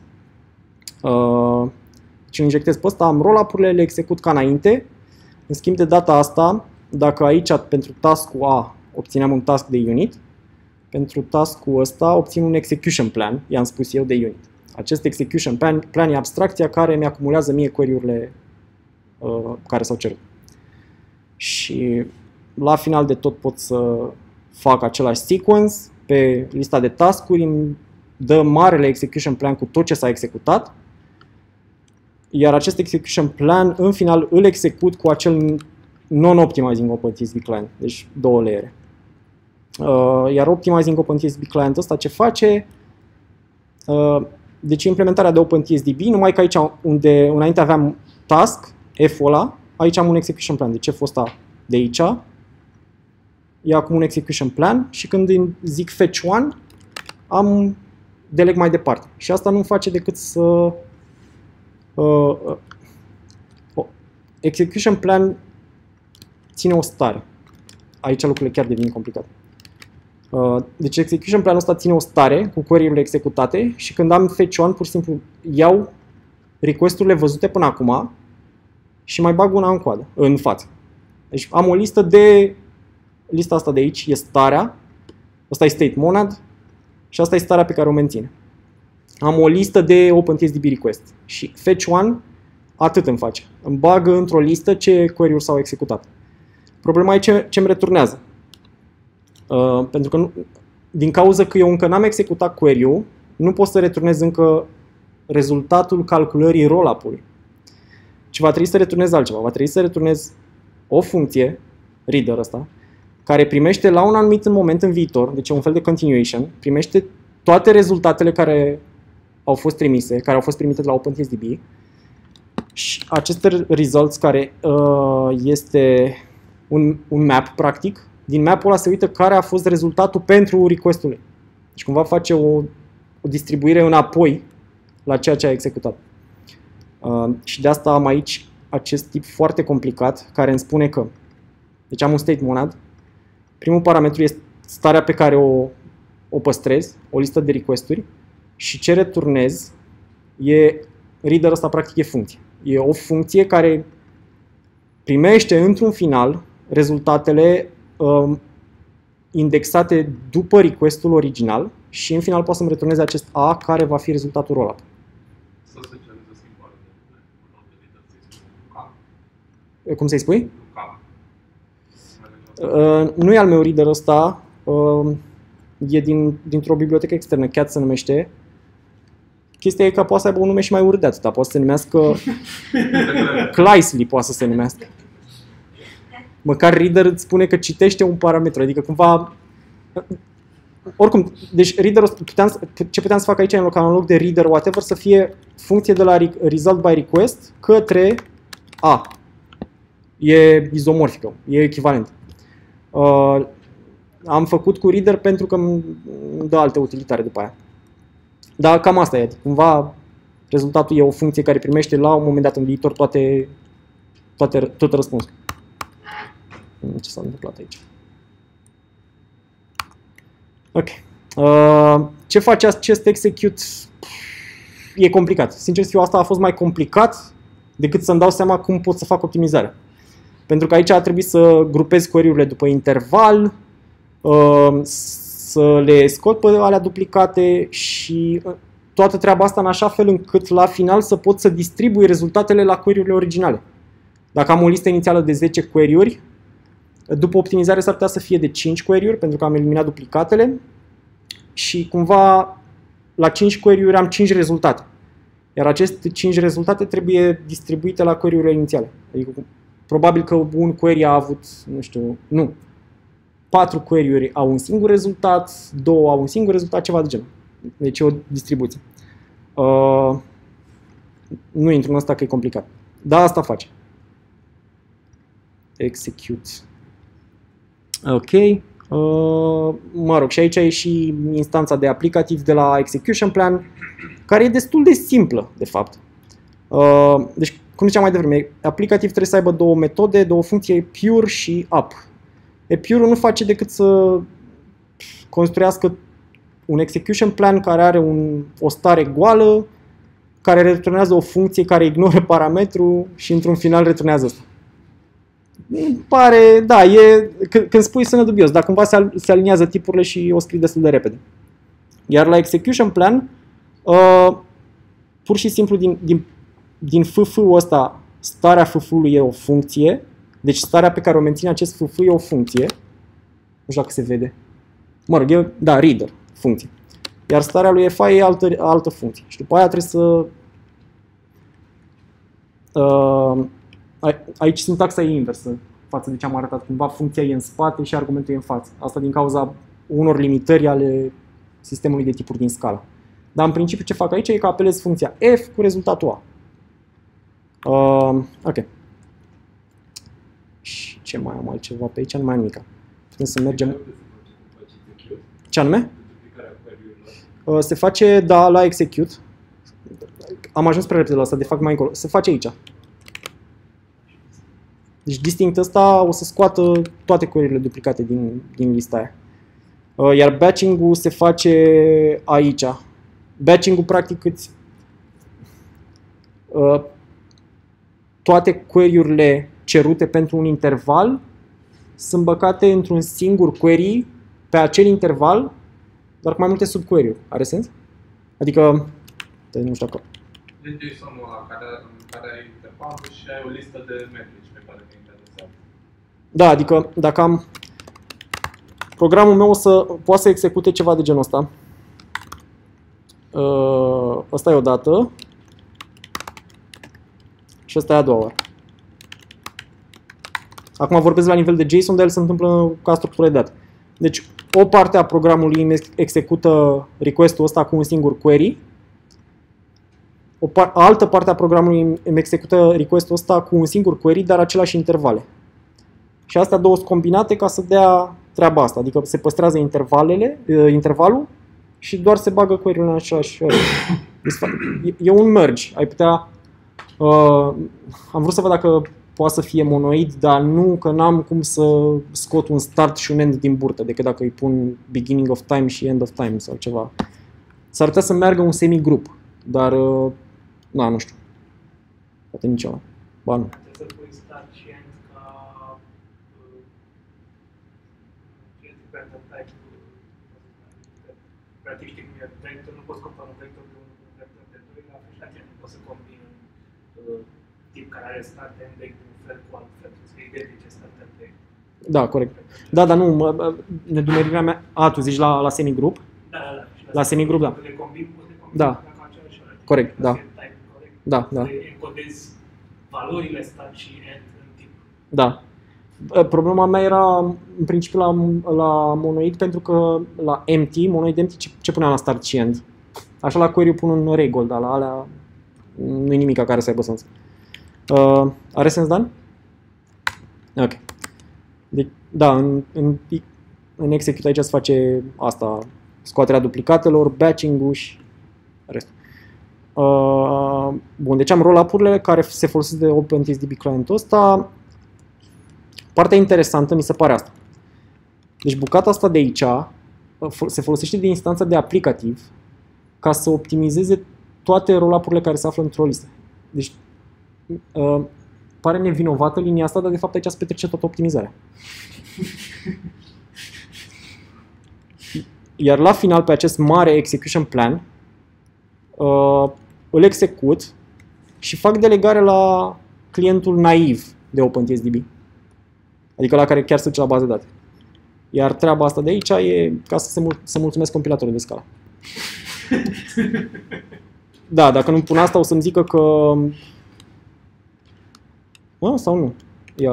Uh, și injectez pe ăsta, am rollup-urile, le execut ca înainte. În schimb de data asta, dacă aici pentru task-ul A obțineam un task de unit, pentru task-ul ăsta obțin un execution plan, i-am spus eu, de unit. Acest execution plan, plan e abstracția care mi acumulează mie query-urile uh, care s-au cerut. Și la final de tot pot să fac același sequence, pe lista de task-uri îmi dă marele execution plan cu tot ce s-a executat, iar acest execution plan în final îl execut cu acel non-optimizing OpenTSB client, deci două layere. Uh, iar optimizing OpenTSB client ăsta ce face? Uh, deci implementarea de OpenTSDB, numai că aici unde înainte aveam task, F-ul ăla, aici am un execution plan. Deci F-ul ăsta de aici e acum un execution plan și când zic fetch one, am deleg mai departe. Și asta nu face decât să uh, uh, execution plan ține o stare. Aici lucrurile chiar devin complicate. Uh, deci execution planul ăsta ține o stare cu query-urile executate și când am fetch one, pur și simplu iau request-urile văzute până acum și mai bag una în coadă, în față. Deci am o listă de, lista asta de aici e starea, asta e state monad și asta e starea pe care o menține. Am o listă de OpenTSDB request și fetch one atât îmi face. Îmi bagă într-o listă ce query-uri s-au executat. Problema e ce, ce îmi returnează. Uh, pentru că nu, din cauza că eu încă n-am executat query-ul, nu pot să returnez încă rezultatul calculării rollup-ului. Și va trebui să returnez altceva. Va trebui să returnez o funcție, reader ăsta, care primește la un anumit moment în viitor, deci un fel de continuation, primește toate rezultatele care au fost trimise, care au fost primite de la OpenTSDB și aceste results care uh, este un, un map practic. Din map-ul ăla se uită care a fost rezultatul pentru request-ul. Deci cumva face o, o distribuire înapoi la ceea ce a executat. Uh, și de asta am aici acest tip foarte complicat care îmi spune că, deci am un state monad, primul parametru este starea pe care o, o păstrez, o listă de request-uri și ce returnez e, reader ăsta practic e funcție. E o funcție care primește într-un final rezultatele um, indexate după request-ul original și în final poate să-mi returneze acest A care va fi rezultatul rollup. Cum să-i spui? Uh, nu e al meu reader ăsta, uh, e din, dintr-o bibliotecă externă, Cat se numește. Chestia e că poate să aibă un nume și mai urât de atâta, poate să se numească Clysely, poate să se numească. Măcar reader îți spune că citește un parametru, adică cumva... Oricum, deci reader puteam, ce puteam să fac aici în loc, în loc de reader whatever să fie funcție de la result by request către A. E izomorfică, e echivalent. Uh, am făcut cu reader pentru că îmi dă alte utilitare după aia. Dar cam asta e, cumva rezultatul e o funcție care primește la un moment dat în viitor toate, toate, tot răspunsul. Ce s-a întâmplat aici? Ok. Uh, ce face acest execute? E complicat. Sincer să fiu, asta a fost mai complicat decât să-mi dau seama cum pot să fac optimizarea. Pentru că aici a trebuit să grupez query-urile după interval, să le scot pe alea duplicate și toată treaba asta în așa fel încât la final să pot să distribui rezultatele la query-urile originale. Dacă am o listă inițială de zece query-uri, după optimizare s-ar putea să fie de cinci query-uri pentru că am eliminat duplicatele și cumva la cinci query-uri am cinci rezultate. Iar aceste cinci rezultate trebuie distribuite la query-urile inițiale. Adică probabil că un query a avut, nu știu, nu. patru query-uri au un singur rezultat, două au un singur rezultat, ceva de genul. Deci e o distribuție. Uh, nu intru în asta că e complicat. Dar asta face. Execute. Ok. Uh, mă rog, și aici e și instanța de aplicativ de la execution plan, care e destul de simplă, de fapt. Uh, deci, cum ziceam mai devreme, aplicativ trebuie să aibă două metode, două funcții, pure și up. E pure nu face decât să construiască un execution plan care are un, o stare goală, care returnează o funcție care ignoră parametru și într-un final returnează asta. Îmi pare, da, e, când spui sună dubios, dar cumva se, se aliniază tipurile și o scrii destul de repede. Iar la execution plan, uh, pur și simplu din, din, din F F-ul ăsta, starea F F-ului e o funcție, deci starea pe care o menține acest F F e o funcție, nu știu dacă se vede, mă rog, e, da, reader, funcție. Iar starea lui F I e altă, altă funcție. Și după aia trebuie să... Uh, aici sintaxa e inversă față de ce am arătat. Cumva funcția e în spate și argumentul e în față. Asta din cauza unor limitări ale sistemului de tipuri din Scala. Dar în principiu ce fac aici e că apelez funcția F cu rezultatul A. Uh, ok. Și ce mai am altceva pe aici? Nu mai am nimic. Putem să mergem... Ce anume? Uh, se face, da, la execute. Am ajuns prea repede la asta, de fapt mai încolo. Se face aici. Deci distinct ăsta o să scoată toate query-urile duplicate din, din lista aia. Uh, iar batching-ul se face aici. Batching-ul practic îți... Uh, toate query-urile cerute pentru un interval sunt băcate într-un singur query pe acel interval, dar cu mai multe subquery-uri. Are sens? Adică, nu știu dacă...
Deci JSON-ul ăla care, care are intervalul și ai o listă de metrici pe care te interesează.
Da, adică dacă am... Programul meu o să poate să execute ceva de genul ăsta. Uh, asta e o dată. Și asta e a doua oară. Acum vorbesc la nivel de JSON, dar el se întâmplă ca structură de date. Deci, o parte a programului îmi execută request-ul ăsta cu un singur query. O par altă parte a programului îmi execută request-ul ăsta cu un singur query, dar același intervale. Și astea două sunt combinate ca să dea treaba asta. Adică se păstrează intervalele, intervalul și doar se bagă query-ul în același... E un merge. Ai putea... Uh, am vrut să văd dacă poate să fie monoid, dar nu, că n-am cum să scot un start și un end din burtă, decât dacă îi pun beginning of time și end of time sau ceva. S-ar putea să meargă un semigrup, dar, uh, na, nu știu. Poate niciodată. Ba nu.
Trebuie să pui start și end ca uh, type. Practic știi cum e vector, nu poți compara un vector de un vector de doi, la fel și la tine nu poți să combini un tip care are start end de un fel cu alt fel, să identice start end de.
Da, corect. Da, dar nu, nedumerirea mea... A, tu zici la, la semigrup?
Da, da, da.
La semigrup, da.
Le combini, poți le combini
Da.
ca același ăla.
Corect, da.
Type, corect.
Da, da.
Să encodezi valorile start și end în tip.
Da. Problema mea era în principiu la, la monoid, pentru că la empty, monoid empty, ce, ce puneam la start și end? Așa la query pun un regol, dar la alea nu e nimic care să aibă sens. Uh, are sens, Dan? Ok. Deci, da, în, în, în execute aici se face asta, scoaterea duplicatelor, batching-ul și restul. Uh, bun, deci am roll-up-urile care se folosesc de OpenTestDB client-ul ăsta. Partea interesantă mi se pare asta. Deci bucata asta de aici se folosește de instanța de aplicativ ca să optimizeze toate roll-up-urile care se află într-o listă. Deci pare nevinovată linia asta, dar de fapt aici se petrece toată optimizarea. Iar la final, pe acest mare execution plan, uh, îl execut și fac delegare la clientul naiv de OpenTSDB. Adică la care chiar se duce la bază de date. Iar treaba asta de aici e ca să se mul- să mulțumesc compilatorul de Scala. Da, dacă nu-mi pun asta o să-mi zică că... Mă, sau nu? Ia...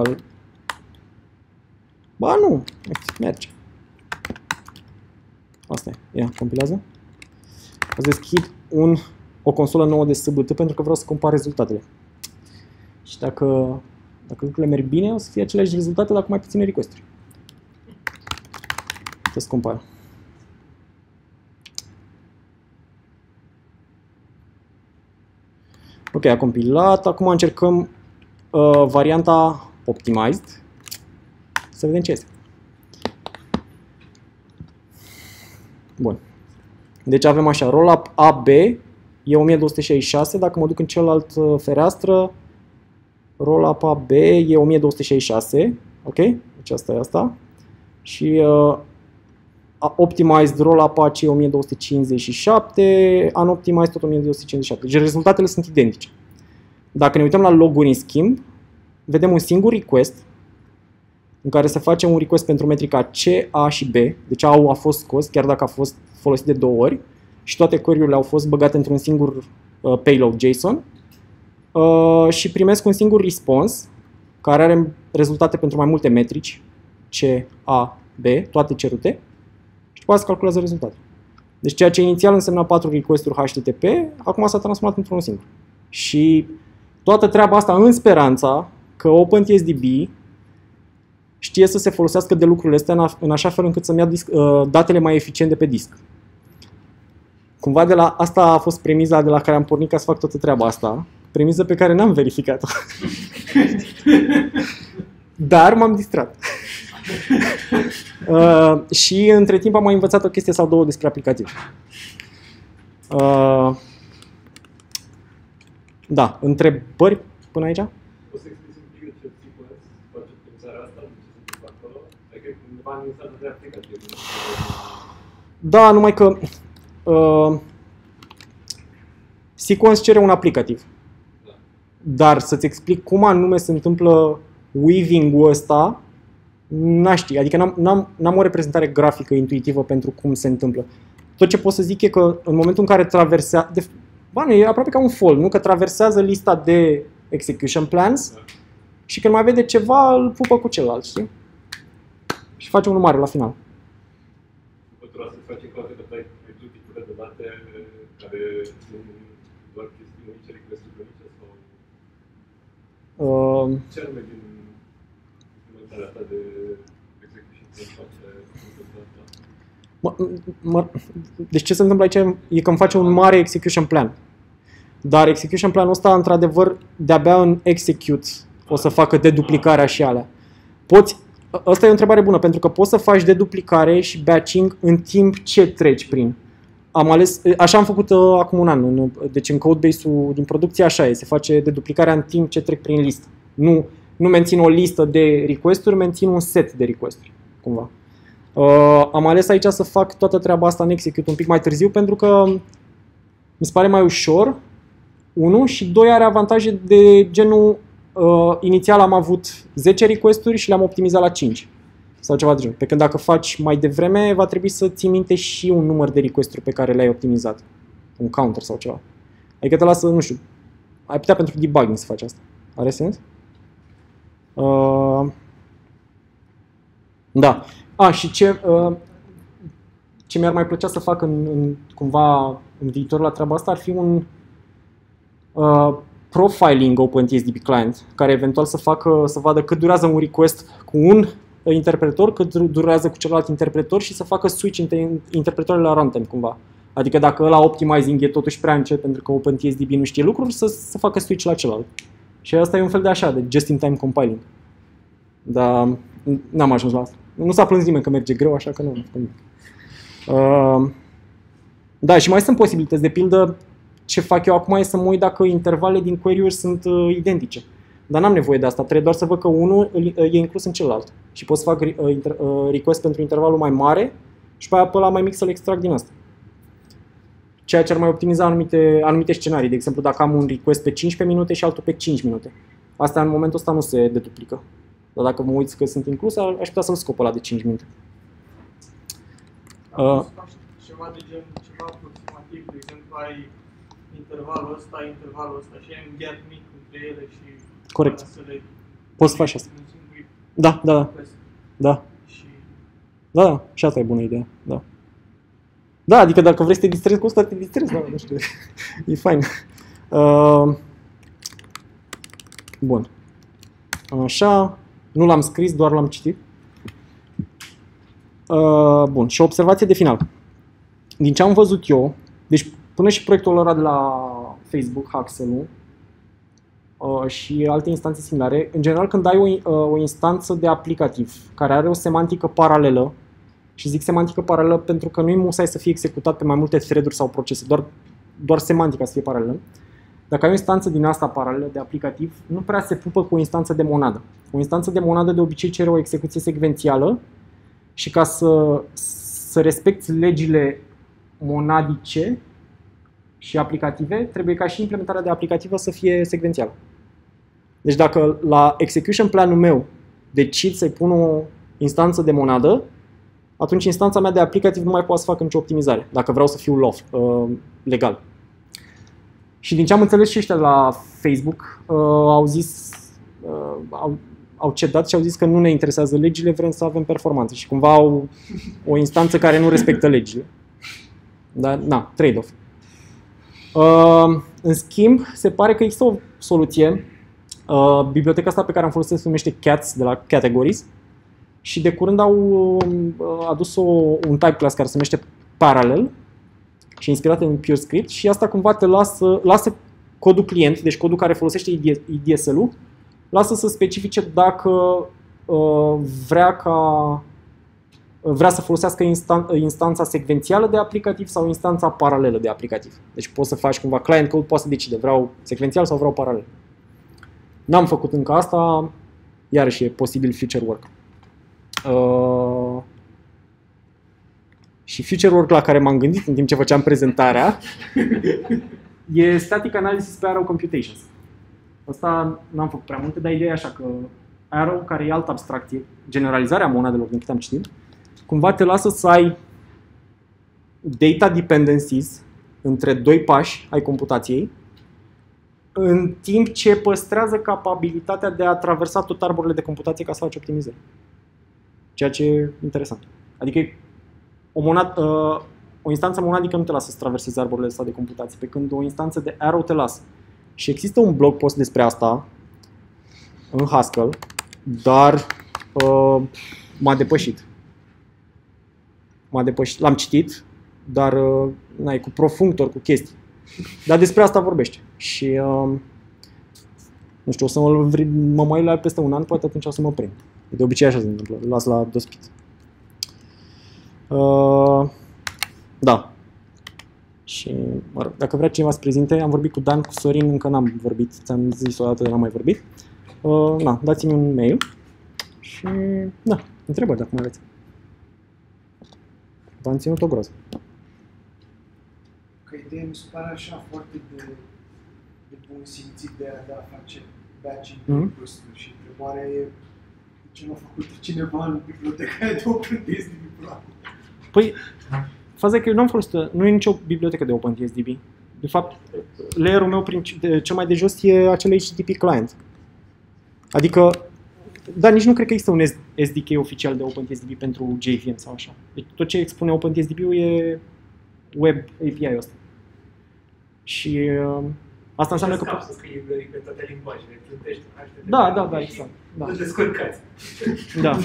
Ba nu, merge. Asta e, ia, compilează. O să deschid un, o consolă nouă de S B T pentru că vreau să compar rezultatele. Și dacă, dacă lucrurile merg bine, o să fie aceleași rezultate, dar cu mai puține request-uri. Să compar. Ok, a compilat. Acum încercăm uh, varianta optimized. Să vedem ce este. Bun. Deci avem așa, rollup A B e o mie două sute șaizeci și șase, dacă mă duc în celălalt fereastră, rollup A B e o mie două sute șaizeci și șase, ok? Deci asta e asta. Și uh, optimized rollup A C e o mie două sute cincizeci și șapte, unoptimized tot o mie două sute cincizeci și șapte. Deci rezultatele sunt identice. Dacă ne uităm la loguri în schimb, vedem un singur request în care se face un request pentru metrica C, A și B, deci A-ul a fost scos, chiar dacă a fost folosit de două ori, și toate query-urile au fost băgate într-un singur uh, payload JSON uh, și primesc un singur response care are rezultate pentru mai multe metrici, C, A, B, toate cerute, și după aceea se calculează rezultatul. Deci ceea ce inițial însemna patru request-uri H T T P, acum s-a transformat într-un singur. Și toată treaba asta în speranța că OpenTSDB știe să se folosească de lucrurile astea în așa fel încât să-mi ia disc, uh, datele mai eficient de pe disc. Cumva de la asta a fost premiza de la care am pornit ca să fac toată treaba asta, premiză pe care n-am verificat-o. Dar m-am distrat. uh, și între timp am mai învățat o chestie sau două despre aplicativ. Uh, da, întrebări până aici?
O să explici un pic ce sequence face optimizarea asta, de ce se întâmplă acolo? Adică undeva în instanță de aplicativ.
Da, numai că uh, sequence cere un aplicativ.
Da.
Dar să-ți explic cum anume se întâmplă weaving-ul ăsta, n-aș ști. Adică n-am, n-am, n-am o reprezentare grafică intuitivă pentru cum se întâmplă. Tot ce pot să zic e că în momentul în care traversează, bă, e aproape ca un fold, nu? Că traversează lista de execution plans, da, și când mai vede ceva, îl pupă cu celălalt, știi? Și face unul mare la final.
Trebuie să facem cauze că dai tipurile de date care sunt doar chestii unice, request-uri unice sau...
Uh,
Ce anume din implementarea asta de execution plan face întâmplă asta?
Mă, mă, deci ce se întâmplă aici e că îmi face un mare execution plan. Dar execution planul ăsta, într-adevăr, de-abia în execute o să facă deduplicarea și alea. Poți, asta e o întrebare bună, pentru că poți să faci deduplicare și batching în timp ce treci prin. Am ales, așa am făcut uh, acum un an, nu? Deci în codebase-ul din producție așa e, se face deduplicarea în timp ce trec prin listă. Nu, nu mențin o listă de request-uri, mențin un set de request-uri, cumva. Uh, am ales aici să fac toată treaba asta în execute un pic mai târziu pentru că mi se pare mai ușor, unu, și doi, are avantaje de genul uh, inițial am avut zece request-uri și le-am optimizat la cinci sau ceva de genul. Pe când dacă faci mai devreme, va trebui să ții minte și un număr de request-uri pe care le-ai optimizat, un counter sau ceva. Adică te lasă, nu știu, ai putea pentru debugging să faci asta. Are sens? Uh, da. A, și ce, uh, ce mi-ar mai plăcea să fac în, în, cumva în viitor la treaba asta ar fi un uh, profiling OpenTSDB client, care eventual să facă, să vadă cât durează un request cu un interpretor, cât durează cu celălalt interpretor și să facă switch între interpretoarele la runtime cumva. Adică dacă ăla optimizing e totuși prea încet pentru că OpenTSDB nu știe lucruri, să, să facă switch la celălalt. Și asta e un fel de așa, de just-in-time compiling. Dar n-am ajuns la asta. Nu s-a plâns nimeni că merge greu, așa că nu am făcut nimic. Uh, da, și mai sunt posibilități. De pildă, ce fac eu acum e să mă uit dacă intervalele din query-uri sunt uh, identice. Dar n-am nevoie de asta, trebuie doar să văd că unul e inclus în celălalt. Și pot să fac request pentru intervalul mai mare și pe aia pe ăla mai mic să-l extrag din asta. Ceea ce ar mai optimiza anumite, anumite scenarii. De exemplu, dacă am un request pe cincisprezece minute și altul pe cinci minute. Asta în momentul ăsta nu se deduplică. Dar dacă mă uiți că sunt incluse, aș putea să-l scop ăla de cinci minute.
Uh, ceva de gen, ceva aproximativ, de exemplu, ai intervalul ăsta, intervalul ăsta și ai un gap mic între ele și...
Corect.
Să le
poți să faci asta. Da, da, da. Da.
Și...
Da, da, și asta e bună idee. Da. Da, adică dacă vrei să te distrezi cu asta, te distrezi, da, nu știu. E fain. Uh, bun. Așa, nu l-am scris, doar l-am citit. Uh, bun, și o observație de final. Din ce am văzut eu, deci până și proiectul ăla de la Facebook, Haxel-ul, uh, și alte instanțe similare, în general când ai o, uh, o instanță de aplicativ care are o semantică paralelă, și zic semantică paralelă pentru că nu e musai să fie executat pe mai multe thread-uri sau procese, doar, doar semantica să fie paralelă. Dacă ai o instanță din asta paralelă de aplicativ, nu prea se pupă cu o instanță de monadă. O instanță de monadă de obicei cere o execuție secvențială și ca să, să respecti legile monadice și aplicative, trebuie ca și implementarea de aplicativă să fie secvențială. Deci dacă la execution planul meu decid să-i pun o instanță de monadă, atunci instanța mea de aplicativ nu mai poate să facă nicio optimizare, dacă vreau să fiu lof, uh, legal. Și din ce am înțeles și ăștia de la Facebook, uh, au zis, uh, au, au cedat și au zis că nu ne interesează legile, vrem să avem performanță. Și cumva au o instanță care nu respectă legile. Dar, na, trade-off. Uh, în schimb, se pare că există o soluție. Uh, biblioteca asta pe care am folosit se numește Cats, de la Categories. Și de curând au uh, adus o, un type class care se numește Parallel și inspirat în PureScript și asta cumva te lasă, lasă codul client, deci codul care folosește I D S L-ul, lasă să specifice dacă uh, vrea ca vrea să folosească instan instanța secvențială de aplicativ sau instanța paralelă de aplicativ. Deci poți să faci cumva client code, poate să decide vreau secvențial sau vreau paralel. N-am făcut încă asta, iarăși e posibil future work. Uh, și future work la care m-am gândit în timp ce făceam prezentarea e static analysis pe Arrow Computations. Asta n-am făcut prea multe, dar ideea e așa că Arrow, care e altă abstracție, generalizarea monadelor din câte am citit, cumva te lasă să ai data dependencies între doi pași ai computației, în timp ce păstrează capabilitatea de a traversa tot arborele de computație ca să faci optimizări. Ceea ce e interesant. Adică o, monad, uh, o instanță monadică nu te lasă să traversezi arborele ăsta de computație, pe când o instanță de Arrow te lasă. Și există un blog post despre asta în Haskell, dar uh, m-a depășit. M-a depășit. L-am citit, dar uh, n-ai, cu profunctor, cu chestii. Dar despre asta vorbește. Și uh, nu știu, o să mă, mă mai la peste un an, poate atunci o să mă prind. De obicei așa se întâmplă, îl las la dospit. Uh, da. Și, mă rog, dacă vrea cineva să prezinte, am vorbit cu Dan, cu Sorin, încă n-am vorbit, ți-am zis o dată, dar n-am mai vorbit. Uh, na, dați-mi un mail și, da, întrebări dacă mai aveți. V-am ținut o groază.
Că ideea mi se pare așa foarte de, de bun simțit de a, de a face batching mm-hmm. și întrebarea e ce n-a făcut cineva în biblioteca de OpenTSDB.
Păi, faza e că eu nu am folosit, nu e nicio bibliotecă de OpenTSDB. De fapt, layer-ul meu cel mai de jos e acel H T T P client. Adică, dar nici nu cred că există un S D K oficial de OpenTSDB pentru J V M sau așa. Deci tot ce expune OpenTSDB-ul e web A P I-ul ăsta. Și uh, asta înseamnă că...
să scrii pe toate limbajele, plătești, aștepte...
Da, da, da, exact. Da.
Te descurcați.
Da.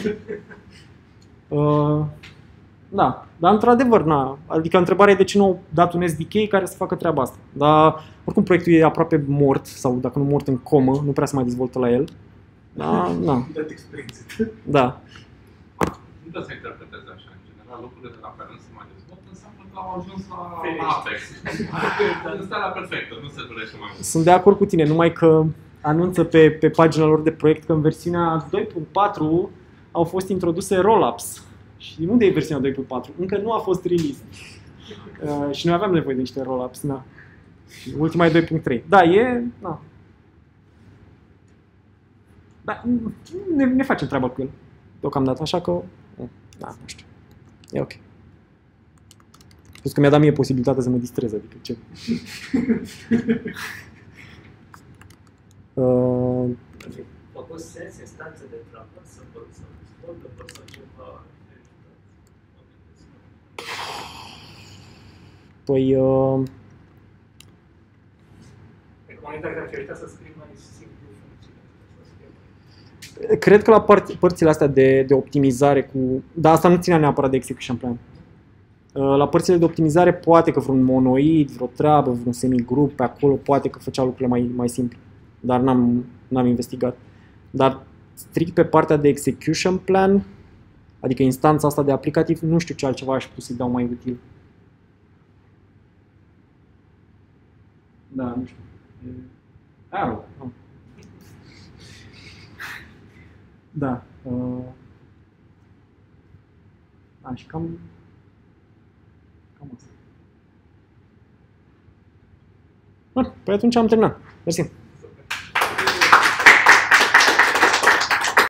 Uh, da, dar într-adevăr, na. Adică întrebarea e de ce nu au dat un S D K care să facă treaba asta. Dar oricum proiectul e aproape mort, sau dacă nu mort în comă, nu prea se mai dezvoltă la el. Da, na. Da.
Nu trebuie să interpretezi așa. În general, lucrurile de la care nu se mai dezvoltă înseamnă că au ajuns la apex. În starea perfectă, nu se dorește mai mult.
Sunt de acord cu tine, numai că anunță pe, pe pagina lor de proiect că în versiunea doi punct patru au fost introduse roll-ups. Și unde e versiunea doi punct patru? Încă nu a fost release. Uh, și noi aveam nevoie de niște roll-ups, da. Și ultima e doi punct trei. Da, e... Da. Da, ne, ne facem treaba cu el deocamdată, așa că... Da, nu știu. E ok. Plus că mi-a dat mie posibilitatea să mă distrez, adică ce... uh,
Făcut sens instanțe de trapat să pot să răspundă, pot să ceva...
Păi... Uh,
Comunitatea ar fi ajutat să scrie mai simplu funcțiile.
Cred că la păr- părțile astea de, de optimizare cu... Dar asta nu ține neapărat de execution plan. La părțile de optimizare poate că vreun monoid, vreo treabă, vreun semigrup pe acolo, poate că făcea lucrurile mai, mai simple. Dar n-am, n-am investigat. Dar strict pe partea de execution plan, adică instanța asta de aplicativ, nu știu ce altceva aș putea să-i dau mai util. Da, nu știu. Arrow. Oh. Da. Uh... Da, și cam... Cam asta. Bun, păi atunci am terminat. Mersi.